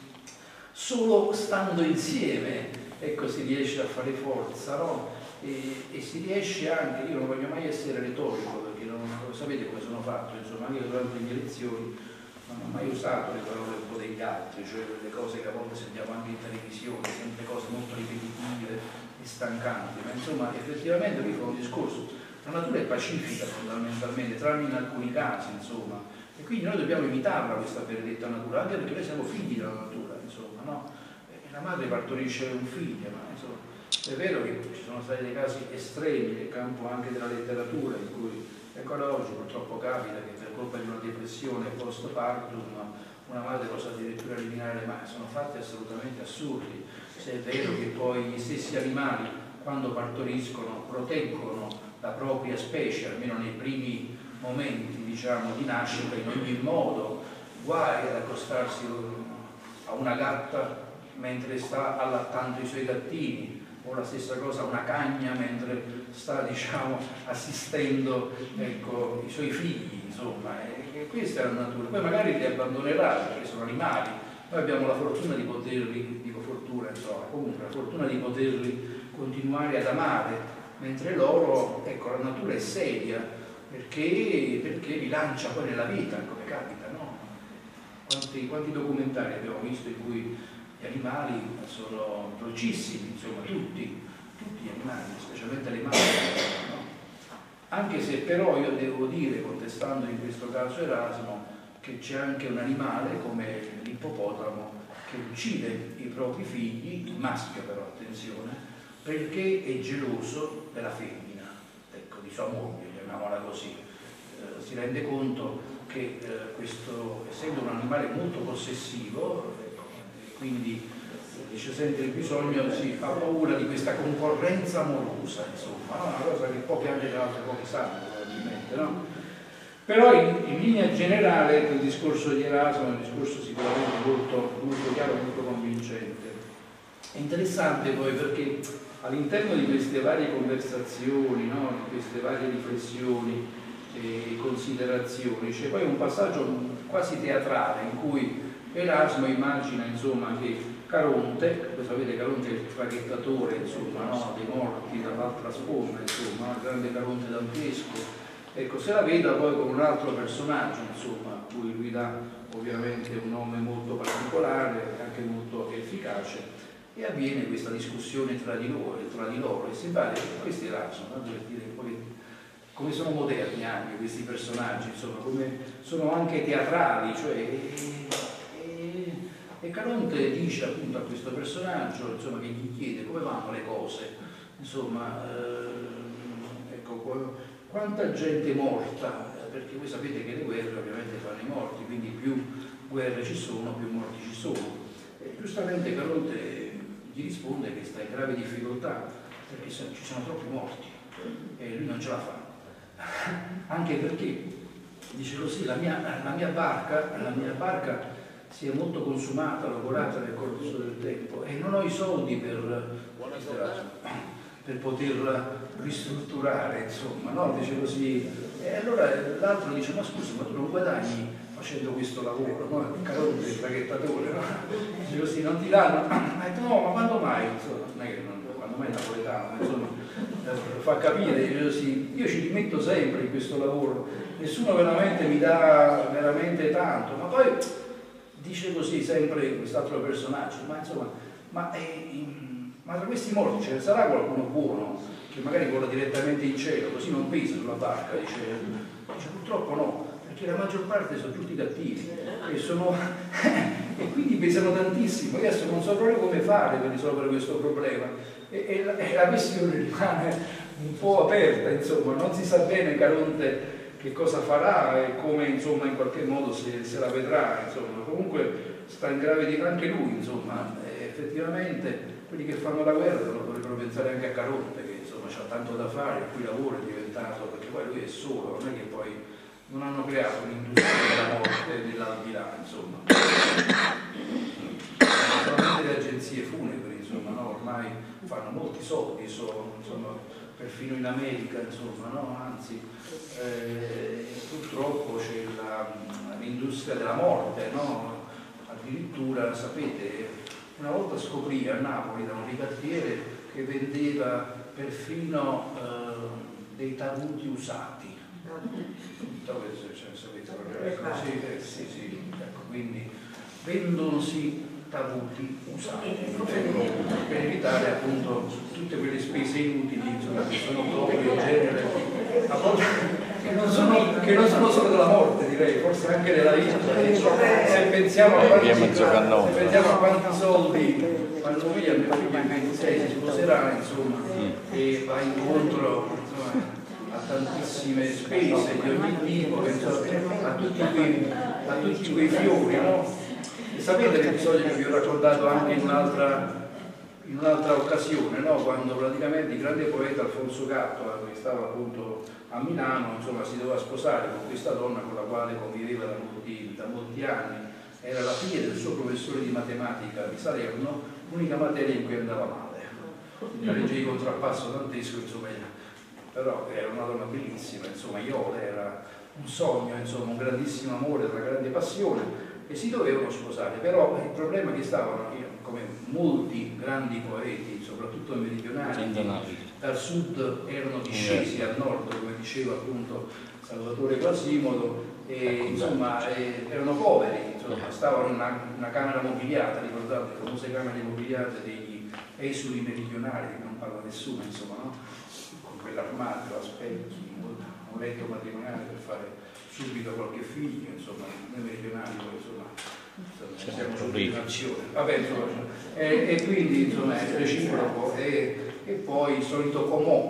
solo stando insieme, ecco, si riesce a fare forza, no? E si riesce anche, io non voglio mai essere retorico, perché non sapete come sono fatto, insomma, io durante le mie lezioni non ho mai usato le parole un po' degli altri, cioè le cose che a volte sentiamo anche in televisione, sempre cose molto ripetitive e stancanti, ma insomma effettivamente qui fa un discorso, la natura è pacifica fondamentalmente, tranne in alcuni casi, insomma, e quindi noi dobbiamo imitarla questa benedetta natura, anche perché noi siamo figli della natura, insomma, no? E la madre partorisce un figlio, ma insomma, è vero che ci sono stati dei casi estremi nel campo anche della letteratura, in cui ancora oggi purtroppo capita che per colpa di una depressione post-partum una madre possa addirittura eliminare le mani. Sono fatti assolutamente assurdi, se è vero che poi gli stessi animali quando partoriscono proteggono la propria specie, almeno nei primi momenti, diciamo, di nascita in ogni modo. Guai ad accostarsi a una gatta mentre sta allattando i suoi gattini, o la stessa cosa a una cagna mentre sta, diciamo, assistendo, ecco, i suoi figli, insomma, e questa è la natura. Poi magari li abbandonerà perché sono animali, noi abbiamo la fortuna di poterli, dico fortuna, insomma, comunque la fortuna di poterli continuare ad amare, mentre loro, ecco, la natura è seria perché rilancia poi nella vita, come capita, no? Quanti documentari abbiamo visto in cui gli animali sono dolcissimi, insomma, tutti gli animali, specialmente le madri, no? Anche se però io devo dire, contestando in questo caso Erasmo, che c'è anche un animale come l'ippopotamo che uccide i propri figli, il maschio però, attenzione, perché è geloso della femmina, ecco, di sua moglie, chiamiamola così. si rende conto che questo, essendo un animale molto possessivo, quindi dice sente il bisogno, si fa paura di questa concorrenza amorosa, insomma, no? Una cosa che pochi anche tra l'altro pochi sanno probabilmente, no? Però in linea generale il discorso di Erasmo è un discorso sicuramente molto chiaro, molto convincente. È interessante poi perché all'interno di queste varie conversazioni, no? Di queste varie riflessioni e considerazioni, c'è poi un passaggio quasi teatrale in cui Erasmo immagina, insomma, che Caronte, voi sapete Caronte è il traghettatore, insomma, no? Dei morti dall'altra sponda, insomma, il grande Caronte dantesco, ecco, se la veda poi con un altro personaggio, insomma, a cui lui dà ovviamente un nome molto particolare, anche molto efficace, e avviene questa discussione tra di loro e si pare che questi Erasmo, per dire poi come sono moderni anche questi personaggi, insomma, come sono anche teatrali, cioè, e Caronte dice appunto a questo personaggio, insomma, che gli chiede come vanno le cose, insomma, ecco, quanta gente è morta, perché voi sapete che le guerre ovviamente fanno i morti, quindi più guerre ci sono, più morti ci sono. E giustamente Caronte gli risponde che sta in grave difficoltà, perché ci sono troppi morti e lui non ce la fa. Anche perché, dice così, la mia barca si è molto consumata, lavorata nel corso del tempo e non ho i soldi per poterla ristrutturare, insomma, no? Dice così. E allora l'altro dice, ma scusa, ma tu non guadagni facendo questo lavoro, no? Il Caronte, il traghettatore, no? Dice così, non ti danno? Ha detto, no, ma quando mai? Insomma, non è che quando mai napoletano, ma insomma, fa capire, dice così, io ci rimetto sempre in questo lavoro, nessuno veramente mi dà veramente tanto, ma poi dice così sempre quest'altro personaggio, ma insomma, ma tra questi morti ce ne sarà qualcuno buono che magari vola direttamente in cielo, così non pesa sulla barca? Dice purtroppo no, perché la maggior parte sono tutti cattivi e quindi pesano tantissimo. Io adesso non so proprio come fare per risolvere questo problema e la questione rimane un po' aperta, insomma, non si sa bene Caronte che cosa farà e come, insomma, in qualche modo se la vedrà, insomma. Comunque sta in grave di anche lui, insomma, effettivamente quelli che fanno la guerra dovrebbero pensare anche a Caronte, che insomma c'ha tanto da fare, il cui lavoro è diventato, perché poi lui è solo, non è che poi non hanno creato un'industria della morte e dell'aldilà, insomma. Solamente le agenzie funebri, insomma, no? Ormai fanno molti soldi, insomma, perfino in America, insomma, no? Anzi, purtroppo c'è l'industria della morte, no? Addirittura, sapete, una volta scoprì a Napoli da un rigattiere che vendeva perfino dei tavuti usati. Sapete, sì, ecco, quindi vendonosi tavuti usati per evitare appunto tutte quelle spese inutili, insomma, che sono proprio in genere a volte che non sono solo della morte, direi, forse anche della vita. Se pensiamo a quanti soldi quando lui a mio figlio in 26 si sposerà, insomma, e va incontro, insomma, a tantissime spese di ogni tipo, a tutti quei fiori, no? E sapete l'episodio che vi ho raccontato anche in un'altra occasione, no? Quando praticamente il grande poeta Alfonso Gattola, che stava appunto a Milano, insomma, si doveva sposare con questa donna con la quale conviveva da molti anni, era la figlia del suo professore di matematica di Salerno, l'unica materia in cui andava male, la legge di contrappasso dantesco, insomma, però era una donna bellissima, insomma, Iole era un sogno, insomma, un grandissimo amore, una grande passione, e si dovevano sposare. Però il problema è che stavano, come molti grandi poeti, soprattutto meridionali, dal sud erano discesi al nord, come diceva appunto Salvatore Quasimodo, e insomma erano poveri, insomma, stavano in una camera mobiliata, ricordate le famose camere mobiliate degli esuli meridionali, che non parla nessuno, insomma, no? Con quell'armadio, specchi, un letto matrimoniale per fare subito qualche figlio, insomma, noi meridionali poi, insomma, siamo subito in azione. Vabbè, insomma, e quindi insomma è reciproco, e poi il solito comò,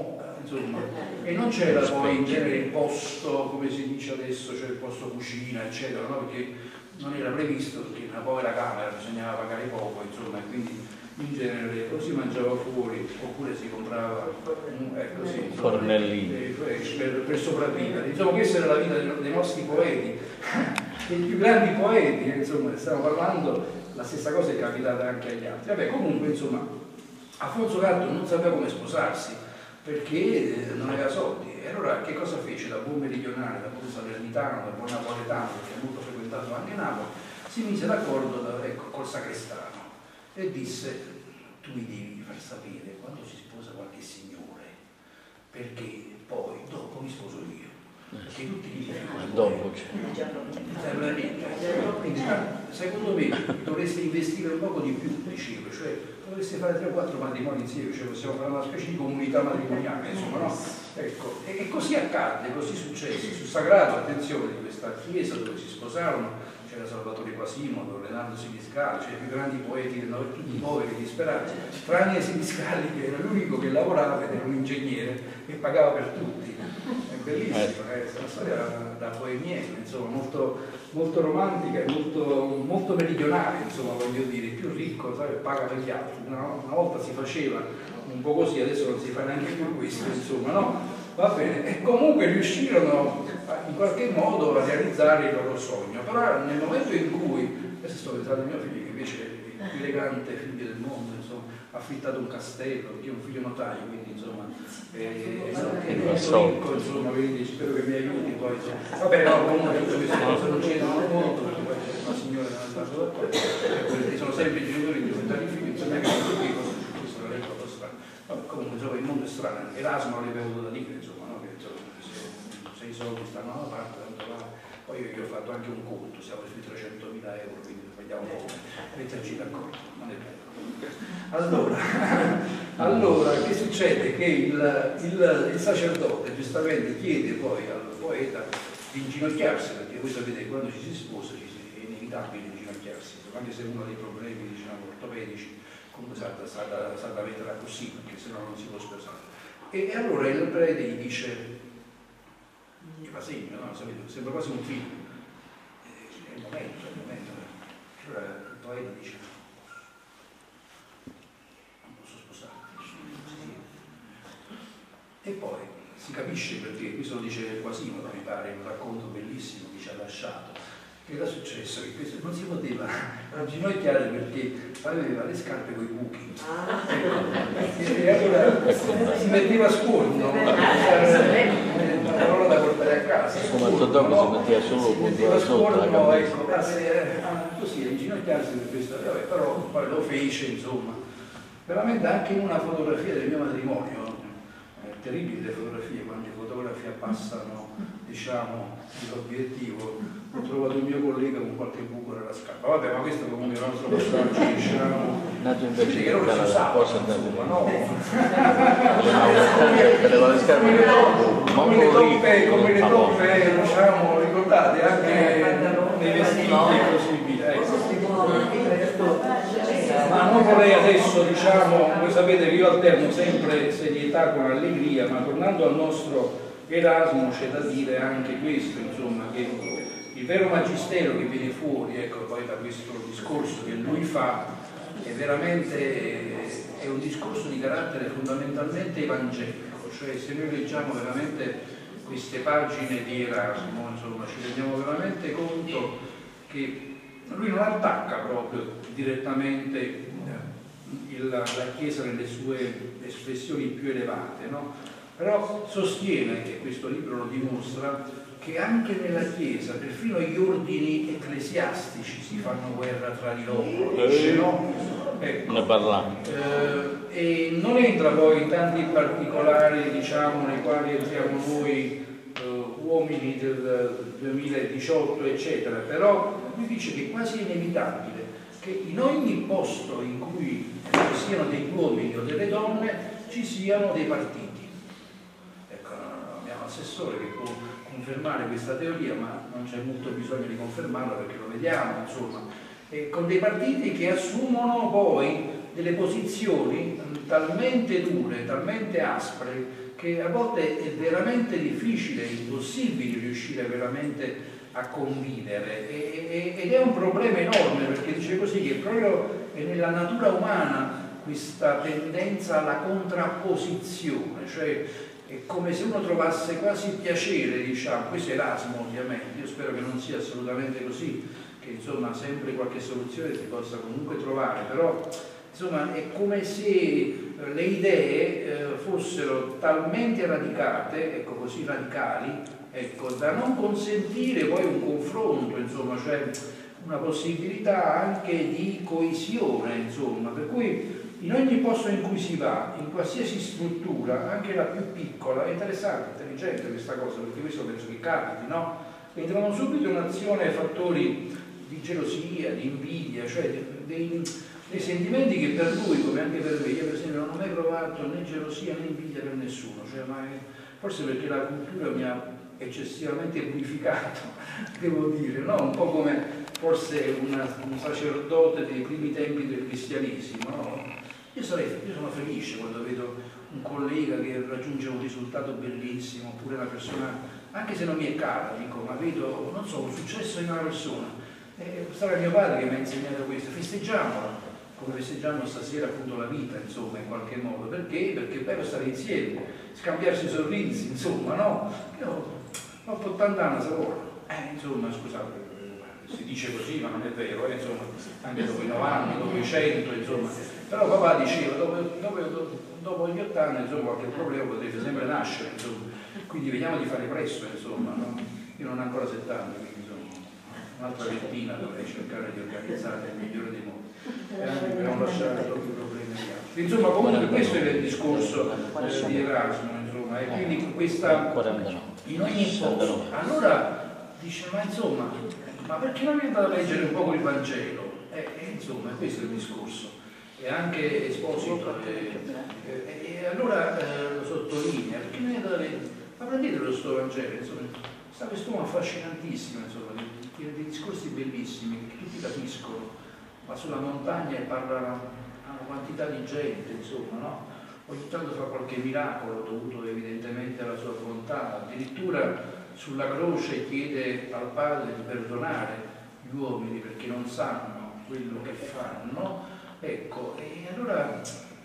insomma, e non c'era poi in genere il posto, come si dice adesso, cioè il posto cucina, eccetera, no? Perché non era previsto, perché una povera camera bisognava pagare poco, insomma, e quindi in genere o si mangiava fuori oppure si comprava così, fornellini per sopravvivere. Insomma, questa era la vita dei nostri poeti, dei più grandi poeti, insomma, stiamo parlando, la stessa cosa è capitata anche agli altri. Vabbè, comunque, insomma, Alfonso Gatto non sapeva come sposarsi perché non aveva soldi, e allora che cosa fece? Da buon meridionale, da buon salernitano, da buon napoletano, perché ha molto frequentato anche Napoli, si mise d'accordo col sacrestano e disse: tu mi devi far sapere quando si sposa qualche signore, perché poi dopo mi sposo io, perché tutti gli dopo c'è. Quindi secondo me dovreste investire un poco di più, dicevo, cioè dovreste fare 3 o 4 matrimoni insieme, cioè possiamo fare una specie di comunità matrimoniale, insomma, no? Ecco, e così accadde, così successe. Sul sagrato, attenzione, di questa chiesa dove si sposarono c'era Salvatore Quasimodo, Leonardo Siniscali, cioè i più grandi poeti, tutti poveri, disperati, tranne Siniscali che era l'unico che lavorava ed era un ingegnere e pagava per tutti. È bellissima, è una storia da poemiere, insomma, molto, molto romantica e molto meridionale, insomma, voglio dire, più ricco, sai, paga per gli altri. Una volta si faceva un po' così, adesso non si fa neanche più questo, insomma, no? Va bene, e comunque riuscirono in qualche modo a realizzare il loro sogno, però nel momento in cui, adesso sto pensando al mio figlio che invece è il più elegante figlio del mondo, insomma, ha affittato un castello, perché è un figlio notaio, quindi insomma è molto ricco, insomma, quindi spero che mi aiuti poi, insomma. Vabbè, no, comunque tutte queste cose non c'entrano molto, perché poi c'è una signora che non è stata d'accordo, perché sono sempre i genitori di diventare i figli, insomma, che non dico, questo non è proprio strano. Vabbè, comunque insomma, il mondo è strano, Erasmo avrebbe avuto da dire, insomma, no? Che insomma, se i soldi stanno da una parte, tanto là. Poi io ho fatto anche un conto, siamo sui 300.000 euro, quindi vediamo un po' metterci d'accordo, non è vero. Allora, che succede? Che il sacerdote giustamente chiede poi al poeta di inginocchiarsi, perché voi sapete che quando ci si sposa è inevitabile inginocchiarsi, anche se uno dei problemi, diciamo, ortopedici, comunque sa da metterla così, perché sennò non si può sposare. E allora il prete gli dice, gli fa segno, no? Sapete, sembra quasi un film, è il momento. Allora il poeta dice, non posso sposarti. E poi si capisce perché, questo lo dice Quasimodo, mi pare, un racconto bellissimo che ci ha lasciato. Che era successo? Che questo non si poteva inginocchiare perché aveva le scarpe con i buchi. E allora si metteva scorno, una parola da portare a casa. Come dopo si metteva solo punto da sotto la camisa. Così a inginocchiarsi per questo, però poi lo fece, insomma. Veramente anche in una fotografia del mio matrimonio, terribili le fotografie, quando i fotografi abbassano, diciamo, l'obiettivo, ho trovato il mio collega con qualche buco nella scarpa. Vabbè, ma questo comunque non so cosa diciamo. Nato invece che loro si usavano, insomma, no? Come le toppe, diciamo, ricordate, anche nei vestiti e così via. Ma non vorrei adesso, diciamo, voi sapete che io alterno sempre serietà con allegria, ma tornando al nostro Erasmo c'è da dire anche questo, insomma, che il vero magistero che viene fuori, ecco, poi da questo discorso che lui fa, è veramente è un discorso di carattere fondamentalmente evangelico, cioè se noi leggiamo veramente queste pagine di Erasmo, insomma, ci rendiamo veramente conto che lui non attacca proprio direttamente la Chiesa nelle sue espressioni più elevate, no? Però sostiene, e questo libro lo dimostra, che anche nella Chiesa, perfino gli ordini ecclesiastici si fanno guerra tra di loro, dice, no? Ecco, ne parliamo. E non entra poi in tanti particolari, diciamo, nei quali entriamo noi, uomini del 2018, eccetera, però lui dice che è quasi inevitabile che in ogni posto in cui ci siano degli uomini o delle donne ci siano dei partiti. Ecco, abbiamo l'assessore che può confermare questa teoria, ma non c'è molto bisogno di confermarla perché lo vediamo, insomma, e con dei partiti che assumono poi delle posizioni talmente dure, talmente aspre, che a volte è veramente difficile, impossibile riuscire veramente a convivere, ed è un problema enorme, perché dice così che proprio è nella natura umana questa tendenza alla contrapposizione, cioè è come se uno trovasse quasi piacere, diciamo, questo è Erasmo ovviamente, io spero che non sia assolutamente così, che insomma sempre qualche soluzione si possa comunque trovare, però insomma è come se le idee fossero talmente radicate, ecco, così radicali, ecco, da non consentire poi un confronto, insomma, cioè una possibilità anche di coesione, insomma, per cui in ogni posto in cui si va, in qualsiasi struttura, anche la più piccola, è interessante, intelligente questa cosa, perché questo penso che capiti, no? Entrano subito in azione fattori di gelosia, di invidia, cioè dei sentimenti che per lui, come anche per me, io per esempio non ho mai provato né gelosia né invidia per nessuno, cioè, forse perché la cultura mi ha eccessivamente purificato, devo dire, no? Un po' come forse un sacerdote dei primi tempi del cristianesimo, no? Io sono felice quando vedo un collega che raggiunge un risultato bellissimo, oppure una persona, anche se non mi è cara, dico, ma vedo, non so, un successo in una persona. Sarà mio padre che mi ha insegnato questo, festeggiamola, come festeggiamo stasera appunto la vita, insomma, in qualche modo. Perché? Perché è bello stare insieme, scambiarsi sorrisi, insomma, no? Io ho 80 anni, insomma, scusate, si dice così, ma non è vero, insomma, anche dopo i 90, dopo i 100, insomma. Però papà diceva, dopo gli 80, insomma, qualche problema potrebbe sempre nascere, insomma. Quindi vediamo di fare presto, insomma, no? Io non ho ancora 70, quindi insomma, un'altra ventina dovrei cercare di organizzare nel migliore dei modi. E anche per non lasciare troppi problemi agli altri. Insomma, comunque questo è il discorso di Erasmo, insomma, e quindi questa, in ogni posto. Allora dice, ma insomma, ma perché non mi è andato a leggere un po' il Vangelo? Insomma, questo è il discorso. E anche Esposito, e allora lo sottolinea, perché non è andato a leggere? Ma prendetelo sto Vangelo, insomma, sta quest'uomo affascinantissimo, insomma, tiene dei discorsi bellissimi, che tutti capiscono, ma sulla montagna parla a una quantità di gente, insomma, no? Ogni tanto fa qualche miracolo dovuto evidentemente alla sua volontà, addirittura sulla croce chiede al Padre di perdonare gli uomini perché non sanno quello che fanno, ecco, e allora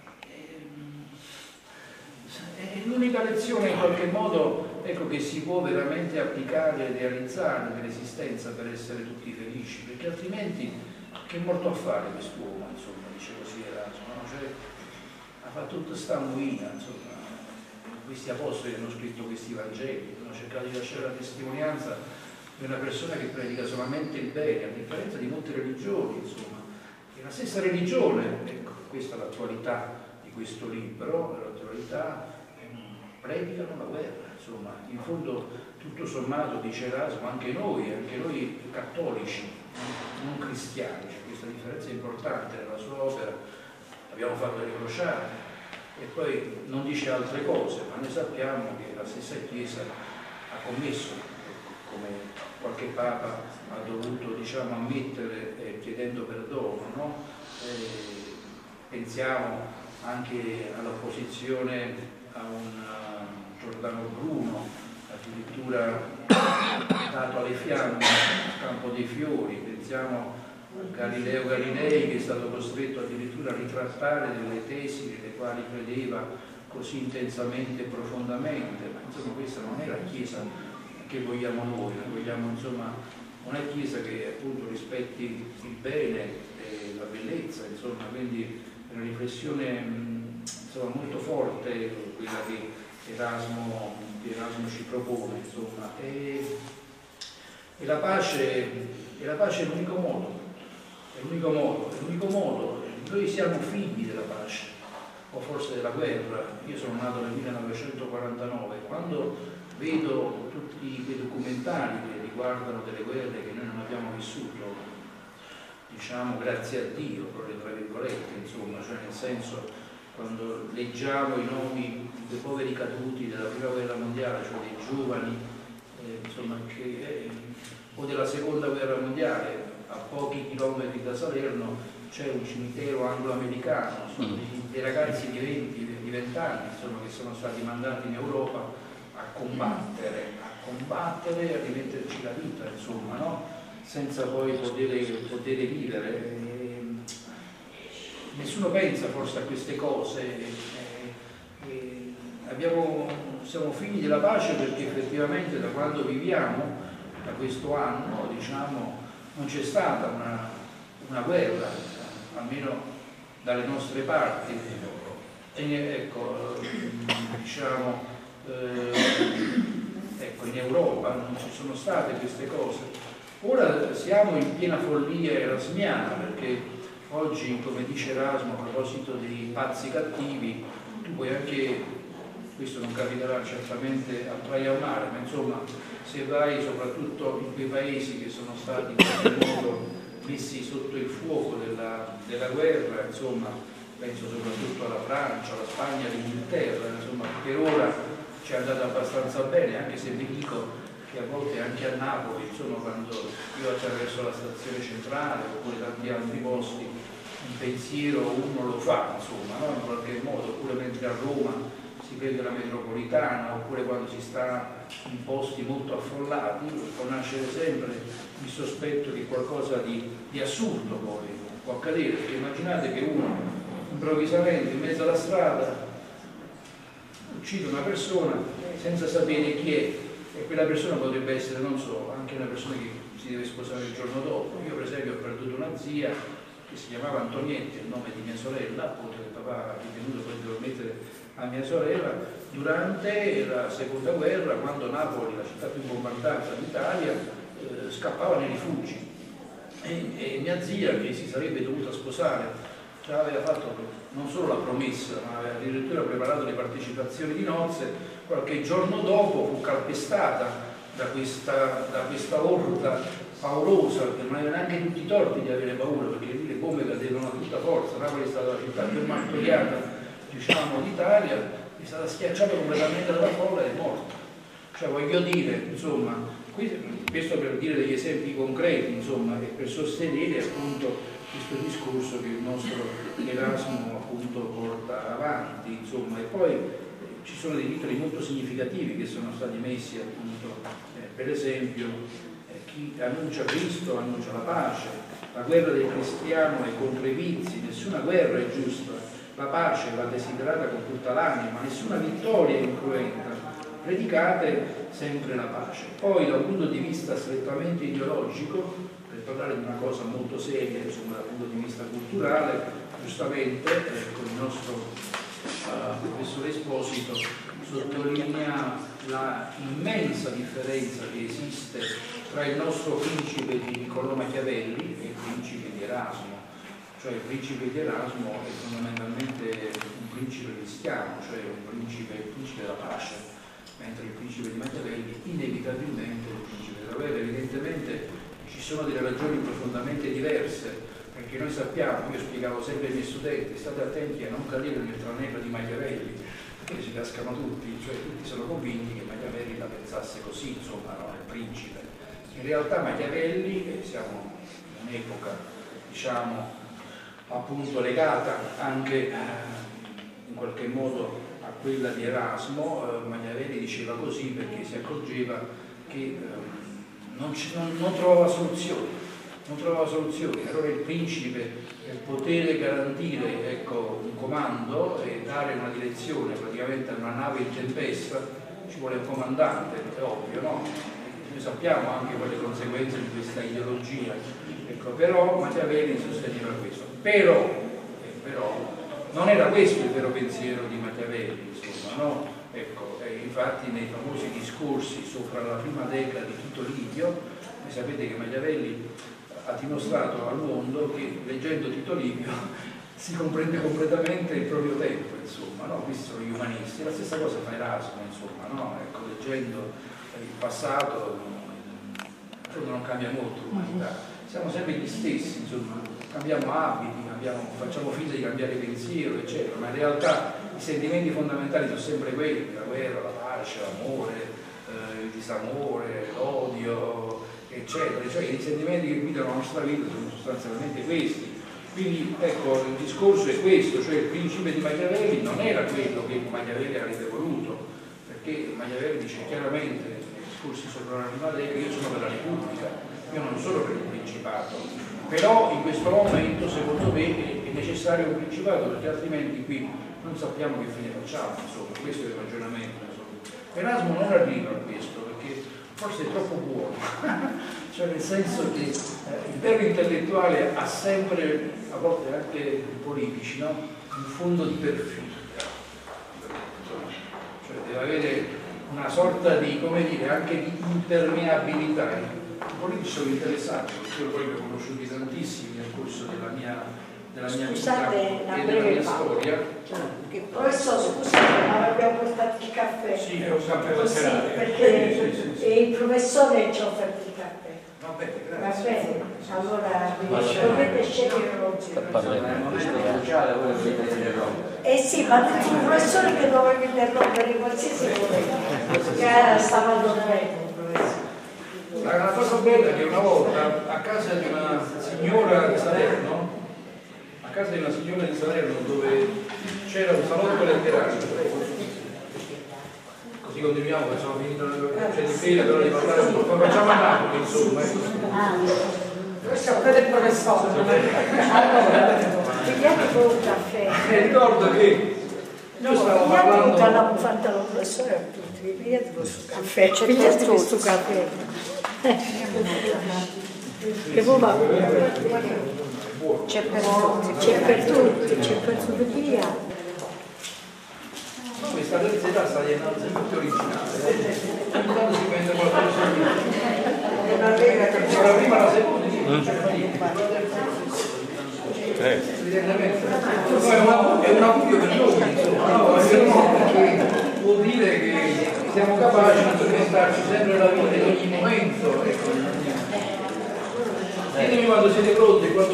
è l'unica lezione in qualche modo, ecco, che si può veramente applicare e realizzare nell'esistenza per essere tutti felici, perché altrimenti che è morto a fare quest'uomo, insomma, dice così Erasmo, no? Cioè, ha fatto tutta sta moina, insomma, questi apostoli hanno scritto questi Vangeli, hanno cercato di lasciare la testimonianza di una persona che predica solamente il bene, a differenza di molte religioni, insomma. E la stessa religione, ecco, questa è l'attualità di questo libro, l'attualità, predicano la guerra, insomma, in fondo tutto sommato, dice Erasmo, anche noi cattolici, non cristiani, c'è questa differenza importante nella sua opera, abbiamo fatto le crociate, e poi non dice altre cose, ma noi sappiamo che la stessa Chiesa ha commesso, come qualche Papa ha dovuto, diciamo, ammettere chiedendo perdono, no? Pensiamo anche all'opposizione a un Giordano Bruno, addirittura dato alle fiamme al campo dei fiori, pensiamo Galileo Galilei, che è stato costretto addirittura a ritrattare delle tesi nelle quali credeva così intensamente e profondamente, ma insomma questa non è la Chiesa che vogliamo noi vogliamo, insomma, una Chiesa che appunto rispetti il bene e la bellezza, insomma, quindi è una riflessione insomma, molto forte quella che Erasmo ci propone, insomma, e la pace è l'unico modo. È l'unico modo, noi siamo figli della pace, o forse della guerra. Io sono nato nel 1949, quando vedo tutti quei documentari che riguardano delle guerre che noi non abbiamo vissuto, diciamo grazie a Dio, proprio tra virgolette, insomma, cioè nel senso, quando leggiamo i nomi dei poveri caduti della prima guerra mondiale, cioè dei giovani, insomma, o della seconda guerra mondiale, a pochi chilometri da Salerno, c'è un cimitero anglo-americano, sono dei ragazzi di 20 anni, insomma, che sono stati mandati in Europa a combattere, a rimetterci la vita, insomma, no? Senza poi poter vivere. Nessuno pensa forse a queste cose. Siamo figli della pace perché effettivamente da quando viviamo, da questo anno, diciamo, non c'è stata una guerra, almeno dalle nostre parti. Ecco, diciamo, in Europa non ci sono state queste cose. Ora siamo in piena follia erasmiana, perché oggi, come dice Erasmo, a proposito dei pazzi cattivi, tu puoi anche, questo non capiterà certamente a Praia Mare, ma insomma, se vai soprattutto in quei paesi che sono stati in qualche modo messi sotto il fuoco della guerra, insomma, penso soprattutto alla Francia, alla Spagna, all'Inghilterra, insomma, per ora ci è andata abbastanza bene, anche se vi dico che a volte anche a Napoli, insomma, quando io attraverso la stazione centrale oppure tanti altri posti, un pensiero uno lo fa, insomma, no? In qualche modo, oppure mentre a Roma si prende la metropolitana, oppure quando si sta in posti molto affollati, può nascere sempre il sospetto di qualcosa di assurdo poi può accadere, perché immaginate che uno improvvisamente in mezzo alla strada uccide una persona senza sapere chi è, e quella persona potrebbe essere, non so, anche una persona che si deve sposare il giorno dopo. Io per esempio ho perduto una zia che si chiamava Antonietti, il nome di mia sorella, appunto, che papà ha ritenuto poi di permettere a mia sorella durante la seconda guerra, quando Napoli, la città più bombardata d'Italia, scappava nei rifugi, e mia zia, che si sarebbe dovuta sposare, già aveva fatto non solo la promessa, ma aveva addirittura preparato le partecipazioni di nozze. Qualche giorno dopo fu calpestata da questa orda paurosa, che non aveva neanche tutti i torti di avere paura, perché lì le bombe cadevano a tutta forza. Napoli è stata la città più martoriata, diciamo, d'Italia, è stata schiacciata completamente dalla folla ed è morta. Cioè, voglio dire, insomma, questo per dire degli esempi concreti, insomma, e per sostenere appunto questo discorso che il nostro Erasmo appunto porta avanti, insomma. E poi ci sono dei titoli molto significativi che sono stati messi, appunto, per esempio, chi annuncia Cristo annuncia la pace, la guerra del cristiano è contro i vizi, nessuna guerra è giusta, la pace va desiderata con tutta l'anima, nessuna vittoria è incruenta, predicate sempre la pace. Poi dal punto di vista strettamente ideologico, per parlare di una cosa molto seria, insomma, dal punto di vista culturale, giustamente con il nostro professore Esposito sottolinea la immensa differenza che esiste tra il nostro principe di Niccolò Machiavelli e il principe di Erasmo. Cioè il principe di Erasmo è fondamentalmente un principe cristiano, cioè il principe della pace, mentre il principe di Machiavelli inevitabilmente è il principe della guerra. Evidentemente ci sono delle ragioni profondamente diverse, perché noi sappiamo, io spiegavo sempre ai miei studenti, state attenti a non cadere nel tranello di Machiavelli, perché ci cascano tutti, cioè tutti sono convinti che Machiavelli la pensasse così, insomma, no, il principe. In realtà Machiavelli, siamo in un'epoca, diciamo, appunto legata anche in qualche modo a quella di Erasmo. Machiavelli diceva così perché si accorgeva che non trovava soluzioni. Allora il principe, per poter garantire, ecco, un comando e dare una direzione praticamente a una nave in tempesta, ci vuole un comandante, è ovvio, no? Noi sappiamo anche quelle conseguenze di questa ideologia, ecco, però Machiavelli sosteneva questo. Però non era questo il vero pensiero di Machiavelli, insomma, no? Ecco, infatti nei famosi discorsi sopra la prima decada di Tito Livio, voi sapete che Machiavelli ha dimostrato al mondo che leggendo Tito Livio si comprende completamente il proprio tempo, insomma, no? Questi sono gli umanisti, la stessa cosa fa Erasmo, insomma, no? Ecco, leggendo il passato non cambia molto l'umanità, siamo sempre gli stessi, insomma, cambiamo abiti, facciamo finta di cambiare pensiero, eccetera, ma in realtà i sentimenti fondamentali sono sempre quelli: la guerra, la pace, l'amore, il disamore, l'odio, eccetera. Cioè i sentimenti che guidano la nostra vita sono sostanzialmente questi. Quindi ecco, il discorso è questo, cioè il principe di Machiavelli non era quello che Machiavelli avrebbe voluto, perché Machiavelli dice chiaramente nei discorsi sopra l'animale che io sono per la Repubblica, io non sono per il Principato, però in questo momento secondo me è necessario un Principato, perché altrimenti qui non sappiamo che fine facciamo, insomma, questo è il ragionamento. Erasmo non arriva a questo perché forse è troppo buono, cioè nel senso che il vero intellettuale ha sempre, a volte anche i politici, no? Un fondo di perfidia, cioè deve avere una sorta di, come dire, anche di impermeabilità. I politici sono interessanti, perché io poi li ho conosciuti tantissimi nel corso della mia vita e della mia storia. Professore, scusate, ma abbiamo portato il caffè. Sì, è un caffè così, laterale. perché Sì. il professore ci ha offerto il caffè. Va bene, Va grazie. bene, allora dovete scegliere oggi. Eh sì, ma ha detto il professore che doveva interrompere qualsiasi cosa. Che stava dormendo il professore. La cosa bella è che una volta a casa di una signora di Salerno, dove c'era un salotto letterario, così continuiamo, che sono finito c'è di fila, però di parlare un po', facciamo a Napoli insomma. Questo è il professore. Allora, pigliate un caffè. Ricordo che io stavo parlando. L'abbiamo fatta lo professore a tutti, pigliate questo caffè, pigliate questo caffè. Che vuoi? C'è per tutti, via. Questa terza sta diventando sempre più originale. Ogni tanto si prende qualcosa di la prima e la seconda, evidentemente. È un augurio per noi, insomma, perché vuol dire che siamo capaci di documentarci sempre la vita in ogni momento. Ecco. Ditemi quando siete pronti, quando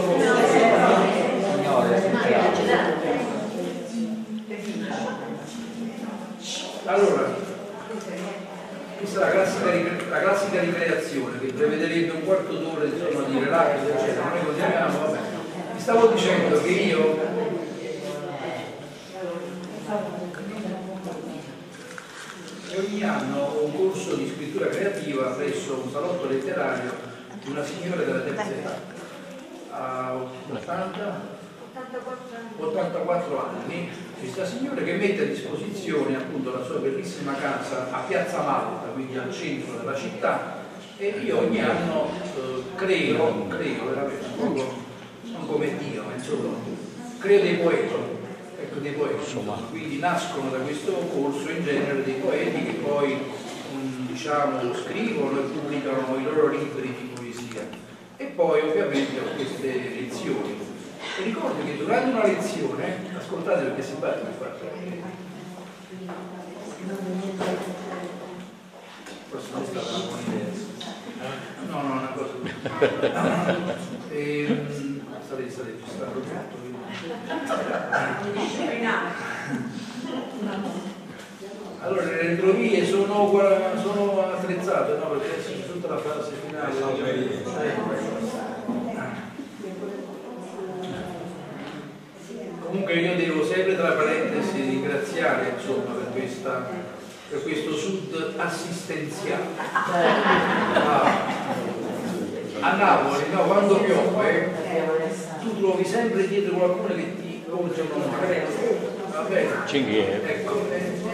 allora, questa è la classica ricreazione che prevederebbe un quarto d'ora insomma, di relax, eccetera. Noi continuiamo, vabbè. Vi stavo dicendo che io ogni anno ho un corso di scrittura creativa presso un salotto letterario di una signora della terza età, a 84 anni, questa signora che mette a disposizione appunto la sua bellissima casa a Piazza Malta, quindi al centro della città, e io ogni anno creo veramente, non come Dio, ma insomma, creo dei poeti, ecco, dei poeti, quindi nascono da questo corso in genere dei poeti che poi diciamo scrivono e pubblicano i loro libri di poesia, e poi ovviamente ho queste lezioni. E ricordo che durante una lezione, ascoltate perché si parla di fatto, forse non è stata una buona idea, no, una cosa state registrando tutto. Allora le retrovie sono attrezzate, no? Perché adesso c'è tutta la fase finale. Comunque io devo sempre tra parentesi ringraziare insomma per questo sud assistenziale. A Napoli, no, quando piove tu trovi sempre dietro qualcuno che ti porge una mano. Va bene? Ecco,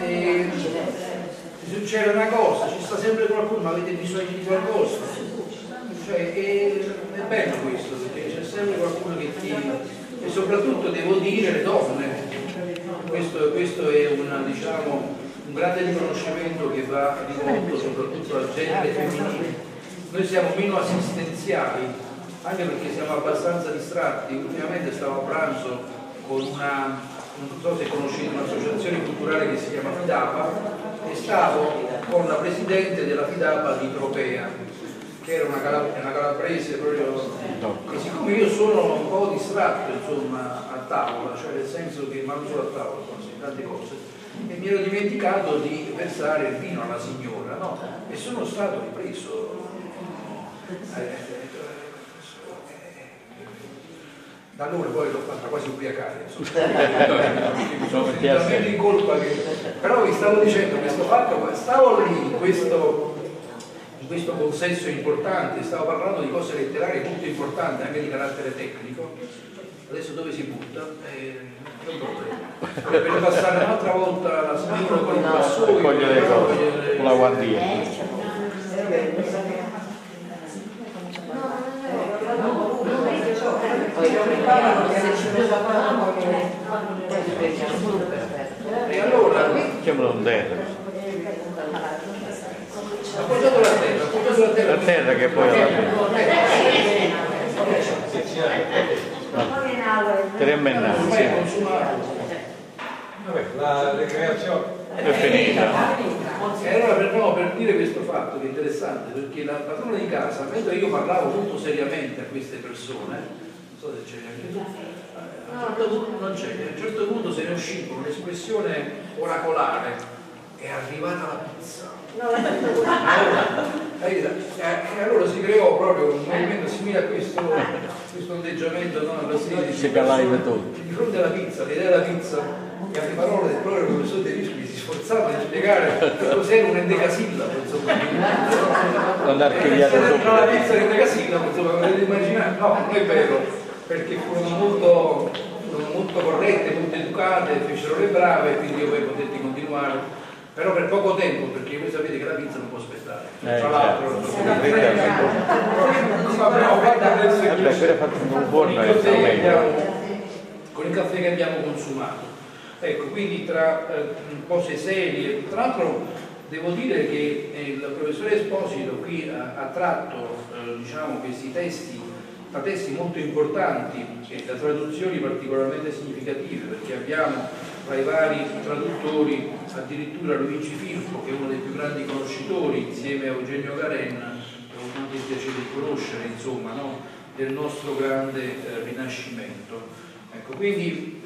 succede una cosa, ci sta sempre qualcuno, ma avete bisogno di qualcosa. Cioè, è bello questo, perché c'è sempre qualcuno che ti... e soprattutto devo dire le donne. Questo è diciamo, un grande riconoscimento che va rivolto soprattutto al genere femminile. Noi siamo meno assistenziali, anche perché siamo abbastanza distratti. Ultimamente stavo a pranzo con non so se conoscete un'associazione culturale che si chiama Fidapa, e stavo con la presidente della Fidapa di Tropea, che era una calabrese proprio, e siccome io sono un po' distratto insomma a tavola, cioè nel senso che non solo a tavola, tante cose, e mi ero dimenticato di versare il vino alla signora, no? E sono stato ripreso da allora poi l'ho fatta quasi ubriacare, mi sono sentito in colpa però vi stavo dicendo questo fatto, stavo lì in questo consesso importante, stavo parlando di cose letterarie molto importanti, anche di carattere tecnico, adesso dove si butta? Non problema. Per passare un'altra volta la spina con il vassoio, con la guardia. E allora Chiamalo un terra. appoggiato la terra, La terra che poi alla fine. 3 mennaggi. Vabbè, la ricreazione È finita. E allora per dire questo fatto che è interessante, perché la padrona di casa, mentre io parlavo molto seriamente a queste persone, non so se c'è anche tu, a un certo punto non c'è, a un certo punto se ne uscì con un'espressione oracolare, è arrivata la pizza. E allora si creò proprio un movimento simile a questo ondeggiamento, no? Si calava tutti. Di fronte alla pizza, l'idea della pizza e alle parole del proprio professor De Rischi si sforzava di spiegare cos'era un endecasillabo, insomma. Non archiviato subito. La pizza era endecasillabo, insomma, potete immaginare? No, non è vero, perché furono molto corrette, molto educate, fecero le brave, quindi io poi potetti continuare. Però per poco tempo, perché voi sapete che la pizza non può aspettare. Tra l'altro, con il caffè che abbiamo consumato. Ecco, quindi tra cose serie, tra l'altro devo dire che il professore Esposito qui ha tratto diciamo, questi testi da testi molto importanti e da traduzioni particolarmente significative, perché abbiamo tra i vari traduttori addirittura Luigi Firpo, che è uno dei più grandi conoscitori, insieme a Eugenio Garen, che ho avuto il piacere di conoscere, insomma, no? Del nostro grande Rinascimento. Ecco, quindi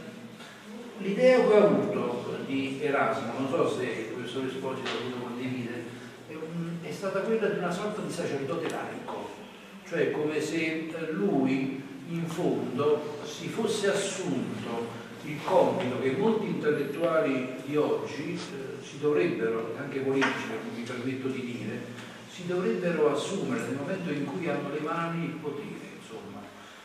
l'idea che ho avuto di Erasmo, non so se il professore Esposito ha voluto condividere, è stata quella di una sorta di sacerdote laico, cioè come se lui in fondo si fosse assunto il compito che molti intellettuali di oggi si dovrebbero, anche politici, mi permetto di dire, si dovrebbero assumere nel momento in cui hanno le mani il potere. Insomma,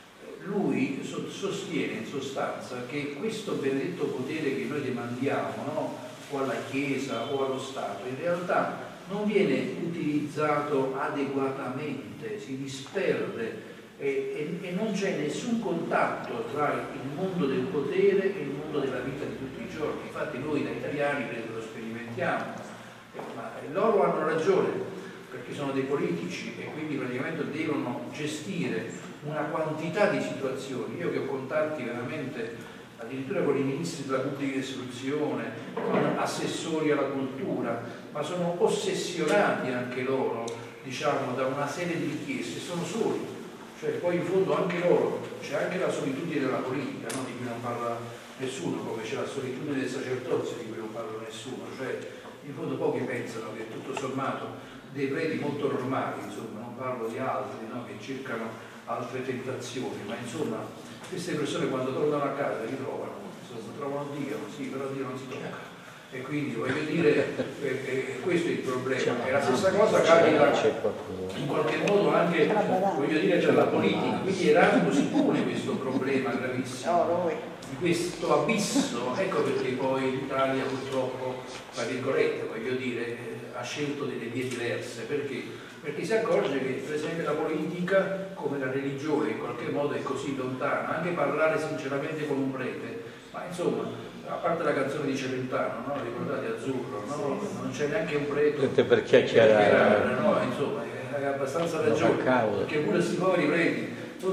lui sostiene in sostanza che questo benedetto potere che noi demandiamo, no? O alla Chiesa o allo Stato, in realtà non viene utilizzato adeguatamente, si disperde e non c'è nessun contatto tra il mondo del potere e il mondo della vita di tutti i giorni. Infatti noi da italiani credo lo sperimentiamo, ma loro hanno ragione, perché sono dei politici e quindi praticamente devono gestire una quantità di situazioni. Io che ho contatti veramente addirittura con i ministri della pubblica istruzione, con assessori alla cultura, ma sono ossessionati anche loro, diciamo, da una serie di richieste, sono soli. Cioè poi in fondo anche loro, c'è anche la solitudine della politica, no? Di cui non parla nessuno, come c'è la solitudine del sacerdozio di cui non parla nessuno, cioè in fondo pochi pensano che tutto sommato dei preti molto normali, insomma, non parlo di altri, no? Che cercano altre tentazioni, ma insomma queste persone quando tornano a casa ritrovano, trovano Dio, sì, però Dio non si tocca. E quindi voglio dire, questo è il problema. E la stessa cosa capita in qualche modo anche, voglio dire, per la politica. Quindi Erasmo si pone questo problema gravissimo, di questo abisso. Ecco perché poi l'Italia purtroppo, tra virgolette, voglio dire, ha scelto delle vie diverse. Perché si accorge che per esempio la politica, come la religione, in qualche modo è così lontana. Anche parlare sinceramente con un prete, ma insomma, a parte la canzone di Celentano, no? Ricordate Azzurro, no? Non c'è neanche un prete per chiacchierare, no? Insomma, hai abbastanza ragione, perché pure questi poveri preti,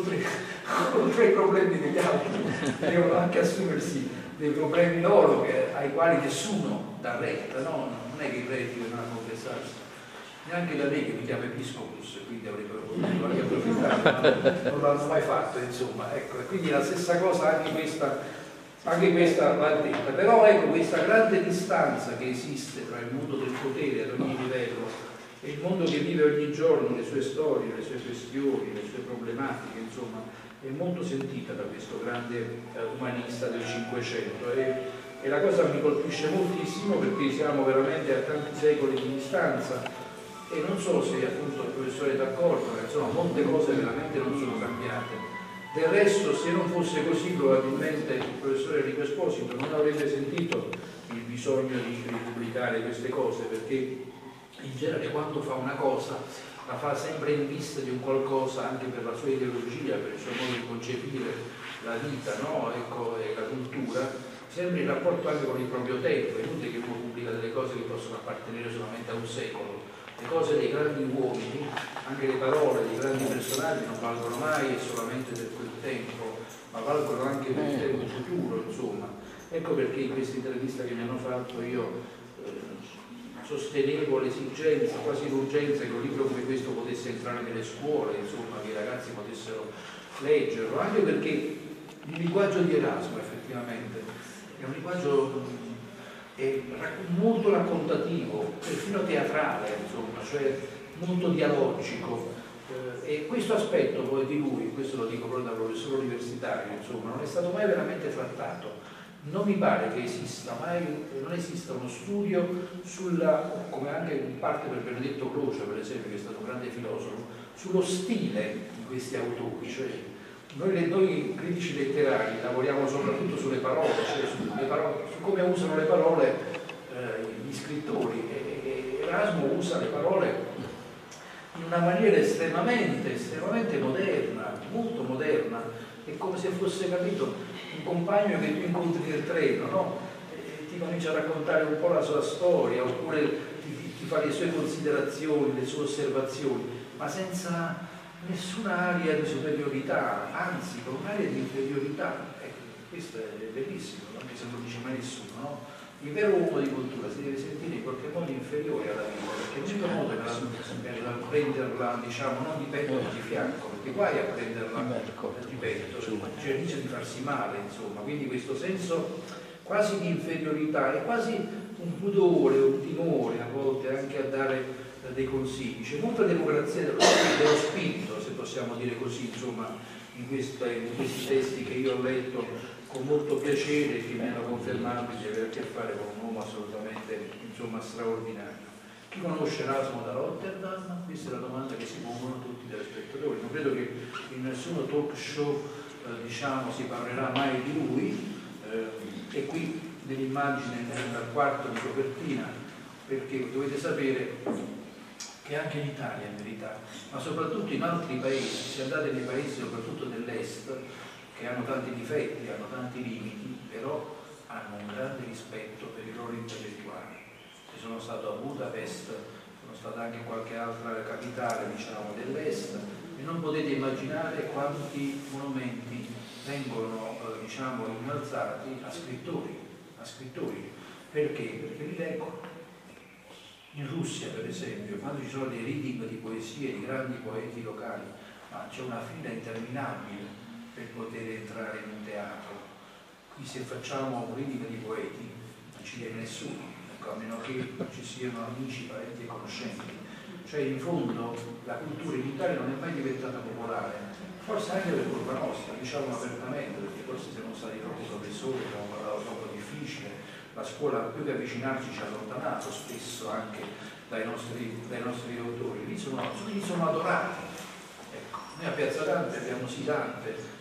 oltre ai problemi degli altri, devono anche assumersi dei problemi loro ai quali nessuno dà retta, no? Non è che i preti devono confessarsi. Neanche da me che mi chiama Episcopus, quindi avrebbero potuto anche approfittare, ma non l'hanno mai fatto, insomma, ecco, e quindi la stessa cosa anche questa va detta, però ecco questa grande distanza che esiste tra il mondo del potere ad ogni livello e il mondo che vive ogni giorno, le sue storie, le sue questioni, le sue problematiche, insomma, è molto sentita da questo grande umanista del Cinquecento e la cosa mi colpisce moltissimo perché siamo veramente a tanti secoli di distanza e non so se appunto il professore è d'accordo, ma insomma molte cose veramente non sono cambiate. Del resto, se non fosse così, probabilmente il professore Enrico Esposito non avrebbe sentito il bisogno di pubblicare queste cose, perché in genere quando fa una cosa la fa sempre in vista di un qualcosa, anche per la sua ideologia, per il suo modo di concepire la vita, no? Ecco, e la cultura, sempre in rapporto anche con il proprio tempo. È inutile che uno pubblica delle cose che possono appartenere solamente a un secolo. Le cose dei grandi uomini, anche le parole dei grandi personaggi non valgono mai solamente per quel tempo, ma valgono anche per il tempo futuro, insomma. Ecco perché in questa intervista che mi hanno fatto io sostenevo l'esigenza, quasi l'urgenza che un libro come questo potesse entrare nelle scuole, insomma, che i ragazzi potessero leggerlo, anche perché il linguaggio di Erasmo effettivamente è un linguaggio molto raccontativo, perfino teatrale, insomma, cioè molto dialogico, e questo aspetto poi di lui, questo lo dico proprio da professore universitario, insomma, non è stato mai veramente trattato. Non mi pare che esista mai, non esista uno studio sulla, come anche in parte per Benedetto Croce per esempio, che è stato un grande filosofo, sullo stile di questi autori, cioè noi critici letterari lavoriamo soprattutto sulle parole, cioè su come usano le parole gli scrittori, e Erasmo usa le parole in una maniera estremamente moderna, molto moderna, è come se fosse, capito, un compagno che tu incontri nel treno, no? Ti comincia a raccontare un po' la sua storia, oppure ti fa le sue considerazioni, le sue osservazioni, ma senza nessuna aria di superiorità, anzi con un'aria di inferiorità. Questo è bellissimo, anche se non lo dice mai nessuno, no? Il vero uomo di cultura si deve sentire in qualche modo inferiore alla vita, perché l'unico modo per prenderla, diciamo, non di petto ma di fianco, perché guai a prenderla di petto, cioè dice di farsi male, insomma. Quindi questo senso quasi di inferiorità e quasi un pudore, un timore a volte anche a dare dei consigli. C'è molta democrazia dello spirito, se possiamo dire così, insomma, in questi testi che io ho letto con molto piacere e che mi hanno confermato di avere a che fare con un uomo assolutamente, insomma, straordinario. Chi conosce Erasmo da Rotterdam? Questa è la domanda che si pongono tutti i telespettatori. Non credo che in nessuno talk show diciamo, si parlerà mai di lui, e qui nell'immagine nel quarto di copertina, perché dovete sapere che anche in Italia in verità, ma soprattutto in altri paesi, se andate nei paesi soprattutto dell'est, che hanno tanti difetti, hanno tanti limiti, però hanno un grande rispetto per i loro intellettuali. Ci sono stato a Budapest, sono stato anche in qualche altra capitale, diciamo, dell'est, e non potete immaginare quanti monumenti vengono, diciamo, innalzati a scrittori. Perché? Perché li leggono. In Russia, per esempio, quando ci sono dei reading di poesie di grandi poeti locali, ma c'è una fila interminabile per poter entrare in un teatro. Qui se facciamo un reading di poeti non ci viene nessuno, ecco, a meno che ci siano amici, parenti e conoscenti. Cioè in fondo la cultura in Italia non è mai diventata popolare, forse anche per colpa nostra, diciamo apertamente, perché forse siamo stati troppo professori, abbiamo parlato troppo difficile, la scuola più che avvicinarci ci ha allontanato spesso anche dai nostri autori. Lì sono adorati. Ecco, noi a Piazza Dante abbiamo sì Dante,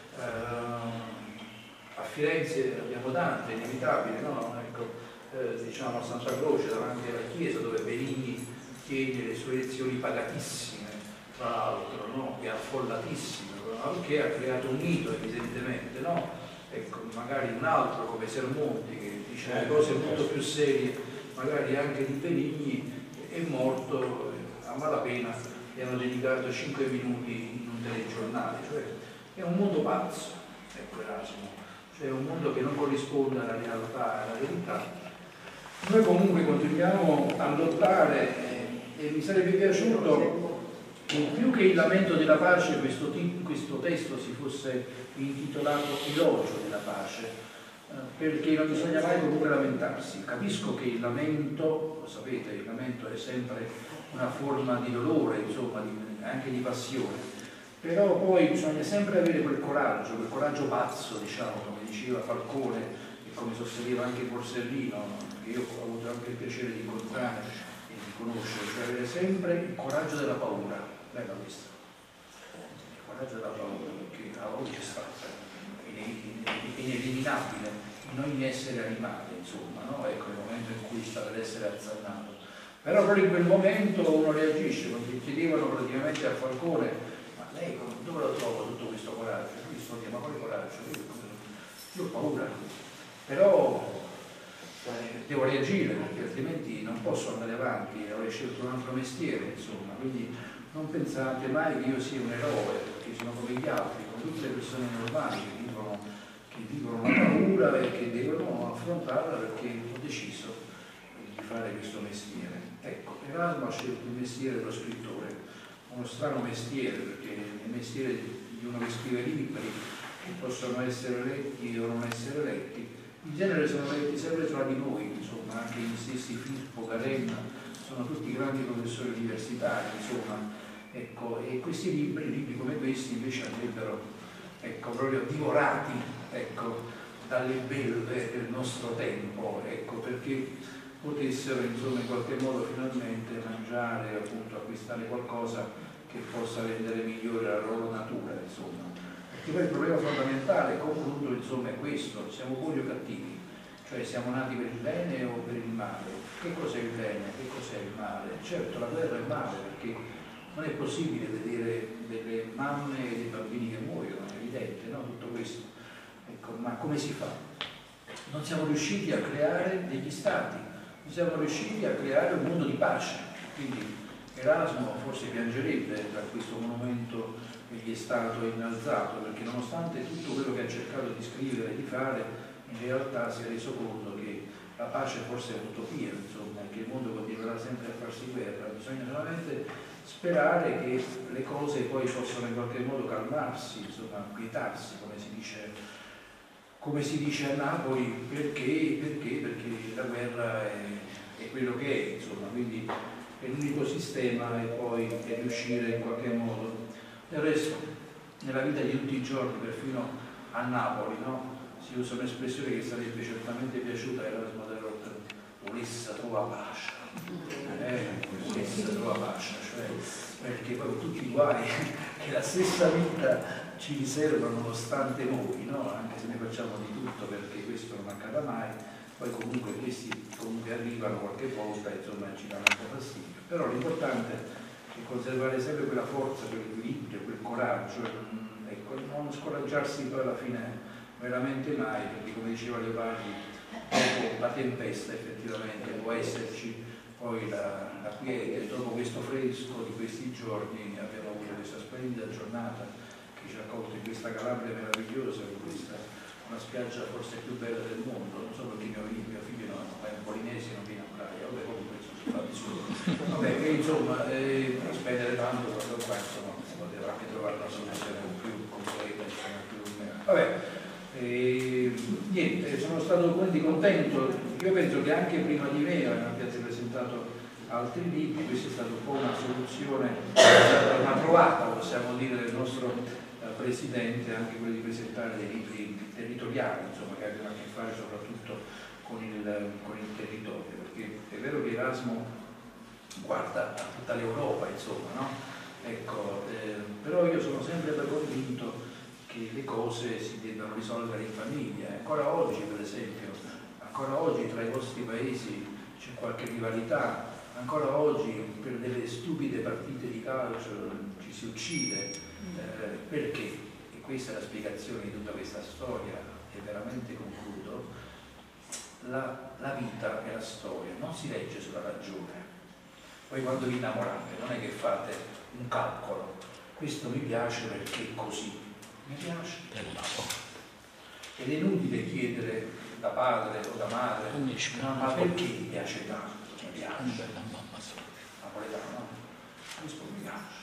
a Firenze abbiamo Dante, inevitabile, no? Ecco, diciamo a Santa Croce davanti alla chiesa dove Benigni tiene le sue lezioni pagatissime, tra l'altro, no? E affollatissime, che ha creato un mito evidentemente, no? Ecco, magari un altro come Sermonti che dice le cose molto più serie, magari anche di Benigni, è morto a malapena, gli hanno dedicato 5 minuti in un telegiornale, cioè è un mondo pazzo, ecco Erasmo, cioè un mondo che non corrisponde alla realtà, alla verità. Noi comunque continuiamo a lottare e mi sarebbe piaciuto più che il lamento della pace questo testo si fosse intitolato Elogio della pace, perché non bisogna mai comunque lamentarsi. Capisco che il lamento, lo sapete, il lamento è sempre una forma di dolore, insomma, anche di passione, però poi bisogna sempre avere quel coraggio pazzo, diciamo, come diceva Falcone e come sosteneva anche Borsellino, che io ho avuto anche il piacere di incontrare e di conoscere, cioè avere sempre il coraggio della paura. Bella questa, il coraggio della paura, perché a oggi è stata ineliminabile in ogni essere animale, insomma, no? Ecco il momento in cui sta per essere azzannato. Però proprio in quel momento uno reagisce, quando chiedevano praticamente a Falcone: ma lei dove lo trovo tutto questo coraggio? Lui risponde: ma quale coraggio? Io ho paura, però devo reagire, perché altrimenti non posso andare avanti, avrei scelto un altro mestiere, insomma, quindi non pensate mai che io sia un eroe, perché sono come gli altri, come tutte le persone normali che vivono la paura e che devono affrontarla, perché ho deciso di fare questo mestiere. Ecco, Erasmo ha scelto il mestiere dello scrittore, uno strano mestiere, perché è il mestiere di uno che scrive libri che possono essere letti o non essere letti. In genere sono letti sempre tra di noi, insomma, anche gli stessi Filippo, Garenna, sono tutti grandi professori universitari, insomma, ecco, e questi libri come questi invece andrebbero, ecco, proprio divorati, ecco, dalle belve del nostro tempo, ecco, perché potessero, insomma, in qualche modo finalmente mangiare, appunto, acquistare qualcosa che possa rendere migliore la loro natura, insomma. Perché poi il problema fondamentale, concludo, insomma, è questo: siamo buoni o cattivi? Cioè siamo nati per il bene o per il male? Che cos'è il bene? Che cos'è il male? Certo, la guerra è male, perché non è possibile vedere delle mamme e dei bambini che muoiono, è evidente, no? Tutto questo. Ecco, ma come si fa? Non siamo riusciti a creare degli stati, non siamo riusciti a creare un mondo di pace. Quindi Erasmo forse piangerebbe da questo monumento che gli è stato innalzato, perché nonostante tutto quello che ha cercato di scrivere e di fare, in realtà si è reso conto che la pace forse è un'utopia, insomma, che il mondo continuerà sempre a farsi guerra. Bisogna solamente sperare che le cose poi possano in qualche modo calmarsi, insomma, quietarsi, come si dice a Napoli, perché la guerra è quello che è, insomma, quindi è l'unico sistema, e poi è riuscire in qualche modo. Del resto, nella vita di tutti i giorni, perfino a Napoli, no? Si usa un'espressione che sarebbe certamente piaciuta a Erasmo del Rotterdam: volessa trova pace. Volessa trova pace, cioè, perché poi tutti i guai che la stessa vita ci riserva nonostante noi, no? Anche se ne facciamo di tutto perché questo non accada mai, poi comunque questi comunque arrivano qualche volta, insomma, ci danno un po' fastidio. Però l'importante è conservare sempre quella forza, quell'equilibrio, quel coraggio, ecco, non scoraggiarsi poi alla fine veramente mai, perché come diceva Leopardi, dopo la tempesta effettivamente può esserci poi la quiete. Dopo questo fresco di questi giorni abbiamo avuto questa splendida giornata che ci ha accolto in questa Calabria meravigliosa, con questa una spiaggia forse più bella del mondo. Non so perché mio figlio no, è un polinese, non viene a Praia, vabbè, comunque si fa di solo. Vabbè, e insomma, spendere tanto quando qua, insomma, si poteva anche trovare una soluzione più completa, più. Vabbè, niente, sono stato quindi contento. Io penso che anche prima di me abbiate presentato altri libri, questa è stata un po' una soluzione, una trovata, possiamo dire, del nostro Presidente, anche quello di presentare dei libri territoriali, insomma, che abbiano a che fare soprattutto con il territorio, perché è vero che Erasmo guarda a tutta l'Europa, insomma, no? Ecco, però io sono sempre convinto che le cose si debbano risolvere in famiglia. Ancora oggi, per esempio, ancora oggi tra i vostri paesi c'è qualche rivalità, ancora oggi per delle stupide partite di calcio ci si uccide. Perché? E questa è la spiegazione di tutta questa storia, e veramente concludo. La vita e la storia non si legge sulla ragione. Poi quando vi innamorate non è che fate un calcolo: questo mi piace perché è così, mi piace. Ed è inutile chiedere da padre o da madre: ma perché mi piace tanto? Mi piace. Napoletano, no? Questo mi piace.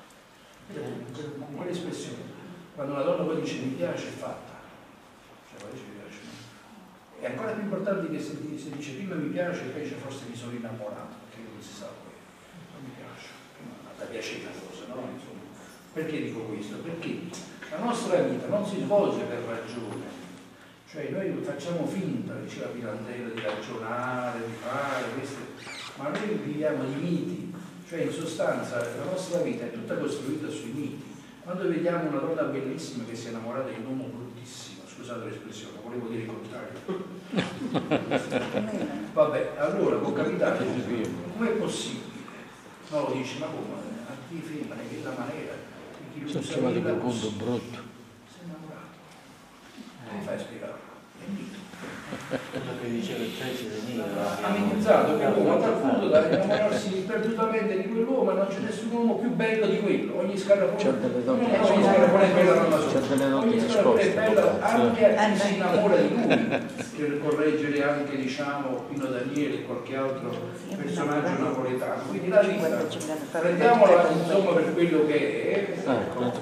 Con quell'espressione, quando una donna poi dice mi piace, è fatta, cioè poi dice mi piace, È ancora più importante che se dice prima mi piace e poi forse mi sono innamorato, perché non si sa poi, non mi piace, da piacere una cosa, no? Insomma, perché dico questo? Perché la nostra vita non si svolge per ragione, cioè noi facciamo finta, diceva Pirandello, di ragionare, di fare queste, ma noi viviamo di miti, cioè in sostanza la nostra vita è tutta costruita sui miti. Quando vediamo una donna bellissima che si è innamorata di un uomo bruttissimo, scusate l'espressione, volevo dire il contrario. Vabbè, allora può capitare, com'è possibile? No, lo dice, ma come? A chi femmine, che la maniera? Sono chiamato per conto brutto. Si è innamorato. Come fai a spiegarlo? È mito. Ha minimizzato quell'uomo a tal punto da innamorarsi perdutamente di quell'uomo, e non c'è nessun uomo più bello di quello. Ogni scarafone è bella, ogni scarafone è bella anche a chi si innamora di lui, per correggere anche, diciamo, Pino Daniele e qualche altro personaggio napoletano. Quindi la vita prendiamola insomma per quello che è,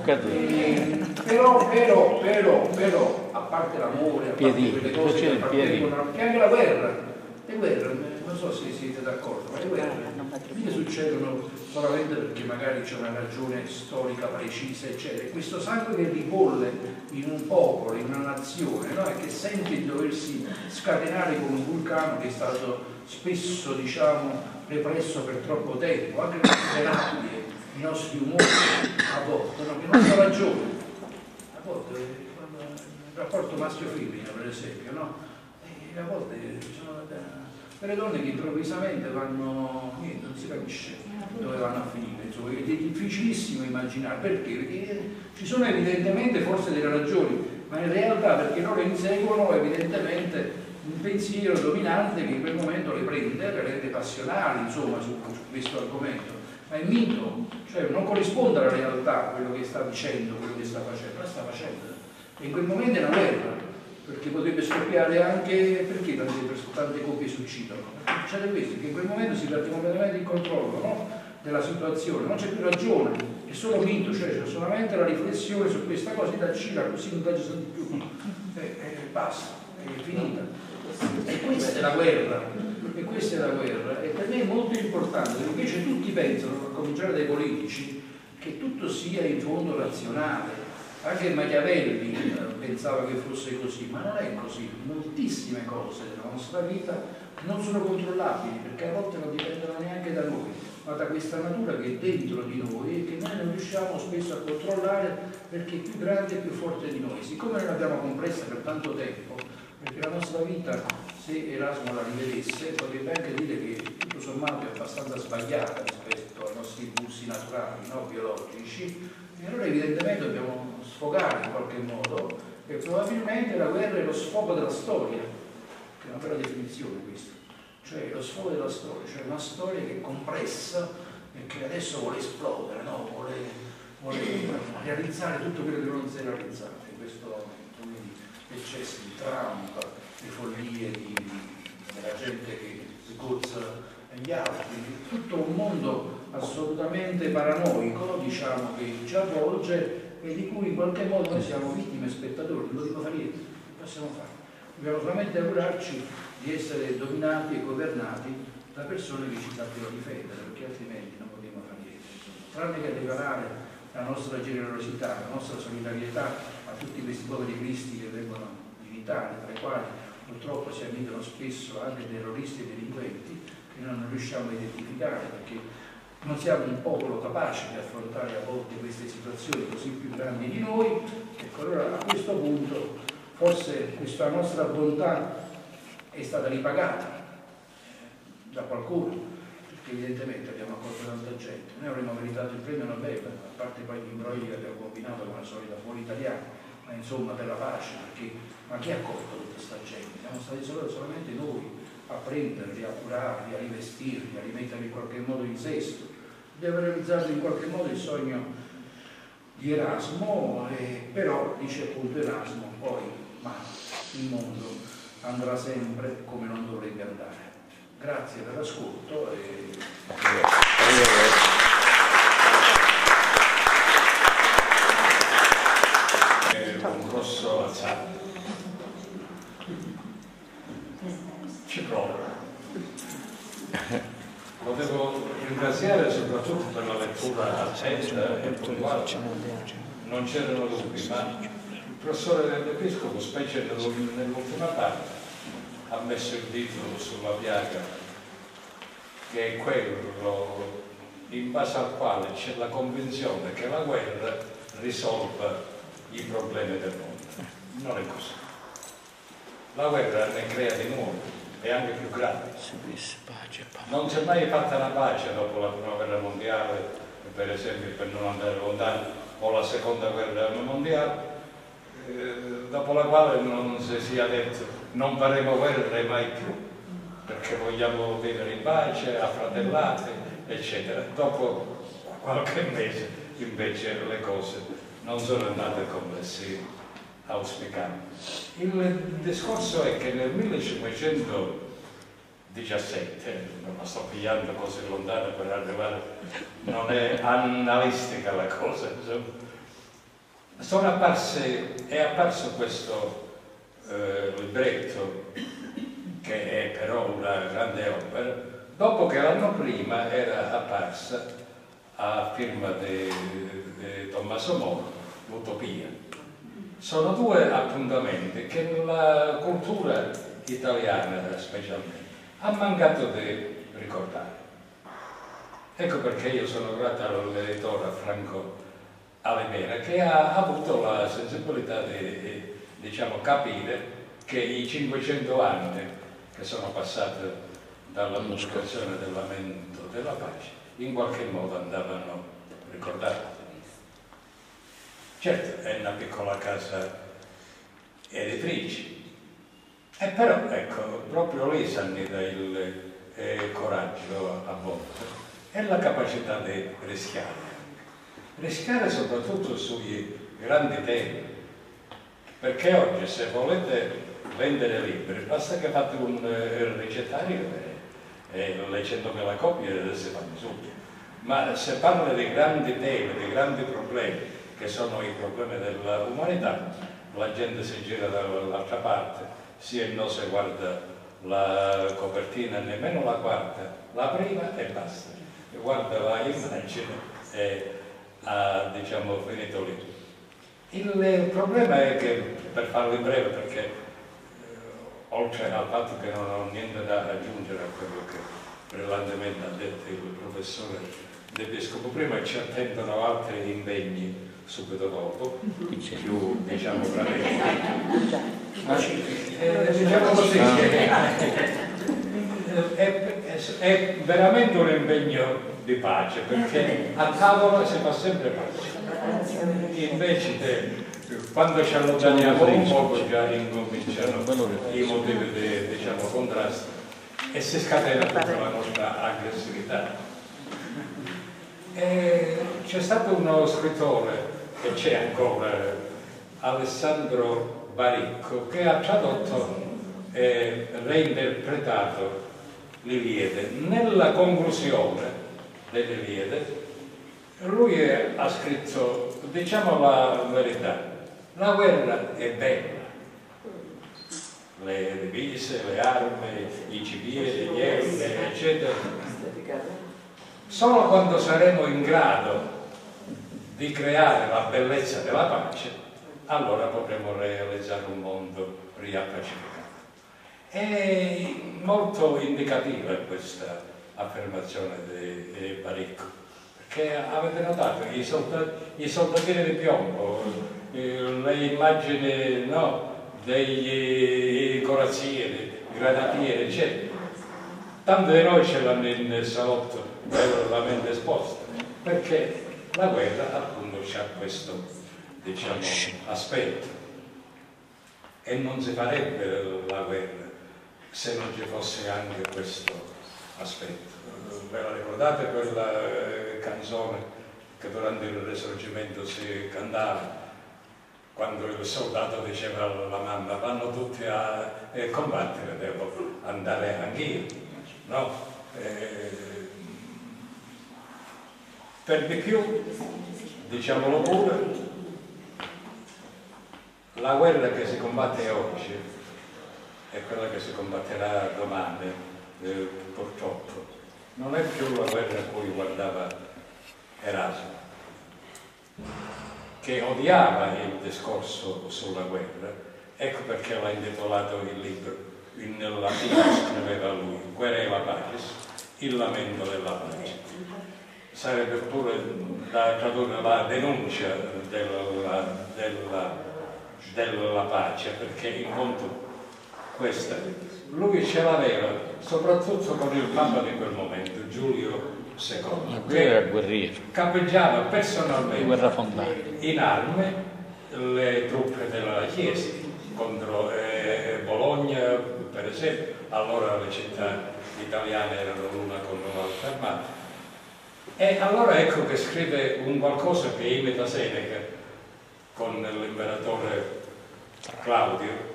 però a parte l'amore, a parte quelle cose che appartengono, che anche la guerra, le guerre, non so se siete d'accordo, ma le guerre mica succedono solamente perché magari c'è una ragione storica precisa, eccetera. E questo sangue che ribolle in un popolo, in una nazione, no? E che sente di doversi scatenare come un vulcano che è stato spesso, diciamo, represso per troppo tempo, anche le nostre rabbie, i nostri umori a volte, no? Che non hanno ragione, a volte il rapporto maschio-femmina per esempio, no? E a volte sono delle donne che improvvisamente vanno, niente, non si capisce dove vanno a finire, insomma, è difficilissimo immaginare, perché ci sono evidentemente forse delle ragioni, ma in realtà perché loro inseguono evidentemente un pensiero dominante che in quel momento le prende, le rende passionali, insomma, su questo argomento, ma è mito, cioè non corrisponde alla realtà quello che sta dicendo, quello che sta facendo, la sta facendo. E in quel momento è una guerra, perché potrebbe scoppiare anche, perché tante coppie si uccidono? C'è questo, che in quel momento si perde completamente il controllo, no? Della situazione, non c'è più ragione, è solo mito, cioè c'è solamente la riflessione su questa cosa, da Cina, così non ci sono di più, basta, è finita. E questa è la guerra, e questa è la guerra, e per me è molto importante, perché invece tutti pensano, a cominciare dai politici, che tutto sia in fondo razionale. Anche Machiavelli pensava che fosse così, ma non è così. Moltissime cose della nostra vita non sono controllabili, perché a volte non dipendono neanche da noi, ma da questa natura che è dentro di noi e che noi non riusciamo spesso a controllare perché è più grande e più forte di noi. Siccome non l'abbiamo compressa per tanto tempo, perché la nostra vita, se Erasmo la rivedesse, potrebbe anche dire che tutto sommato è abbastanza sbagliata rispetto ai nostri impulsi naturali, no? Biologici. E allora evidentemente dobbiamo sfogare in qualche modo, e probabilmente la guerra è lo sfogo della storia, che è una bella definizione questa, cioè lo sfogo della storia, cioè una storia che è compressa e che adesso vuole esplodere, no? vuole realizzare tutto quello che non si è realizzato in questo momento, quindi eccessi di Trump, le follie della gente che gozza gli altri, tutto un mondo assolutamente paranoico, diciamo, che ci avvolge e di cui in qualche modo noi siamo vittime e spettatori, non dobbiamo fare niente, non possiamo fare. Dobbiamo solamente augurarci di essere dominati e governati da persone che ci sappiano difendere, perché altrimenti non potremo fare niente. Tranne che rivelare la nostra generosità, la nostra solidarietà a tutti questi poveri cristi che vengono in Italia, tra i quali purtroppo si annidano spesso anche terroristi e delinquenti che noi non riusciamo a identificare, perché non siamo un popolo capace di affrontare a volte queste situazioni così più grandi di noi. Ecco, allora a questo punto forse questa nostra bontà è stata ripagata da qualcuno, perché evidentemente abbiamo accolto tanta gente. Noi avremmo meritato il premio Nobel, a parte poi gli imbrogli che abbiamo combinato con la solita fuori italiana, ma insomma per la pace, perché ma chi ha accolto tutta questa gente? Siamo stati solamente noi a prenderli, a curarli, a rivestirli, a rimetterli in qualche modo in sesto. Abbiamo realizzato in qualche modo il sogno di Erasmo, però dice appunto Erasmo poi, ma il mondo andrà sempre come non dovrebbe andare. Grazie per l'ascolto e... Un grosso Lo devo ringraziare soprattutto per la lettura attenta e puntuale. Non c'erano dubbi, ma il professore dell'Episcopo, specie nell'ultima parte, ha messo il dito sulla piaga, che è quello in base al quale c'è la convinzione che la guerra risolva i problemi del mondo. Non è così. La guerra ne crea di nuovo e anche più gravi. Non si è mai fatta una pace dopo la prima guerra mondiale, per esempio, per non andare lontano, o la seconda guerra mondiale, dopo la quale non si sia detto non faremo guerre mai più, perché vogliamo vivere in pace, affratellate, eccetera. Dopo qualche mese invece le cose non sono andate come si auspicava. Il discorso è che nel 1517, non la sto pigliando così lontano per arrivare, non è analistica la cosa, insomma, è apparso questo libretto, che è però una grande opera, dopo che l'anno prima era apparsa a firma di Tommaso Moro, l'Utopia. Sono due appuntamenti che nella cultura italiana specialmente ha mancato di ricordare. Ecco perché io sono grato all'editore Franco Alimera, che ha avuto la sensibilità di capire che i 500 anni che sono passati dalla pubblicazione del Lamento della Pace in qualche modo andavano ricordati. Certo, è una piccola casa editrice, e però ecco, proprio lì si annida il coraggio a volte e la capacità di rischiare soprattutto sui grandi temi, perché oggi se volete vendere libri basta che fate un ricettario e le 100.000 copie si fanno subito, ma se parla di grandi temi, di grandi problemi che sono i problemi dell'umanità, la gente si gira dall'altra parte, sì e no, se guarda la copertina, nemmeno la quarta, la prima e basta, e guarda la immagine e ha finito lì. Il problema è che, per farlo in breve, perché oltre al fatto che non ho niente da aggiungere a quello che brillantemente ha detto il professore D'Episcopo prima, ci attendono altri impegni subito dopo, più brevetti. Diciamo così, è veramente un impegno di pace, perché a tavola si fa sempre pace. Invece quando ci allontaniamo un poco già incominciano i motivi di contrasto e si scatena tutta la nostra aggressività. C'è stato uno scrittore, che c'è ancora, Alessandro Baricco, che ha tradotto e reinterpretato l'Iliade. Nella conclusione dell'Iliade lui ha scritto, diciamo la verità, la guerra è bella, le divise, le armi, i civili, gli eroi, eccetera. Solo quando saremo in grado di creare la bellezza della pace, allora potremo realizzare un mondo riappacificato. È molto indicativa questa affermazione di Baricco, perché avete notato i soldatini di piombo, le immagini dei corazzieri, granatieri, eccetera. Tanto di noi ce l'hanno in salotto, veramente esposta, perché la guerra appunto c'ha questo aspetto, e non si farebbe la guerra se non ci fosse anche questo aspetto. Ve la ricordate quella canzone che durante il Risorgimento si cantava, quando il soldato diceva alla mamma: vanno tutti a combattere, devo andare anch'io, no? Per di più, diciamolo pure, la guerra che si combatte oggi e quella che si combatterà domani purtroppo, non è più la guerra a cui guardava Erasmo, che odiava il discorso sulla guerra. Ecco perché l'ha intitolato il libro, in latino scriveva lui, Querela Pacis, il lamento della pace. Sarebbe pure da tradurre la denuncia della pace, perché in conto questa lui ce l'aveva soprattutto con il Papa di quel momento, Giulio II, che capeggiava personalmente in armi le truppe della Chiesa contro Bologna, per esempio. Allora le città italiane erano l'una contro l'altra armata. E allora ecco che scrive un qualcosa che imita Seneca con l'imperatore Claudio,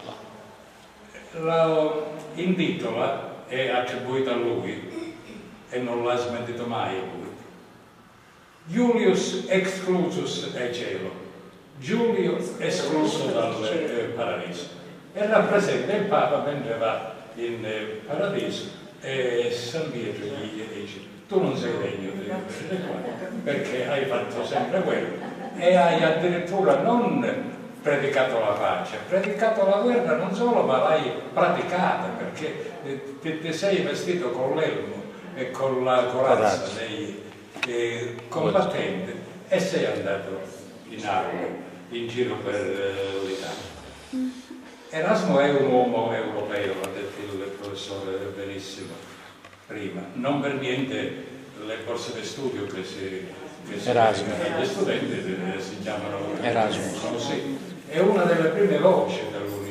lo intitola, è attribuita a lui e non l'ha smentito mai lui. Julius exclusus e cielo, Giulio escluso dal paradiso, e rappresenta il Papa mentre va in paradiso e San Pietro gli dice: tu non sei degno di essere qua perché hai fatto sempre quello e hai addirittura non predicato la pace, predicato la guerra non solo, ma l'hai praticata, perché ti sei vestito con l'elmo e con la corazza dei combattenti e sei andato in armi in giro per l'Italia. Erasmo è un uomo europeo, l'ha detto il professore benissimo prima, non per niente le borse di studio che si agli studenti si chiamano Erasmus, è una delle prime voci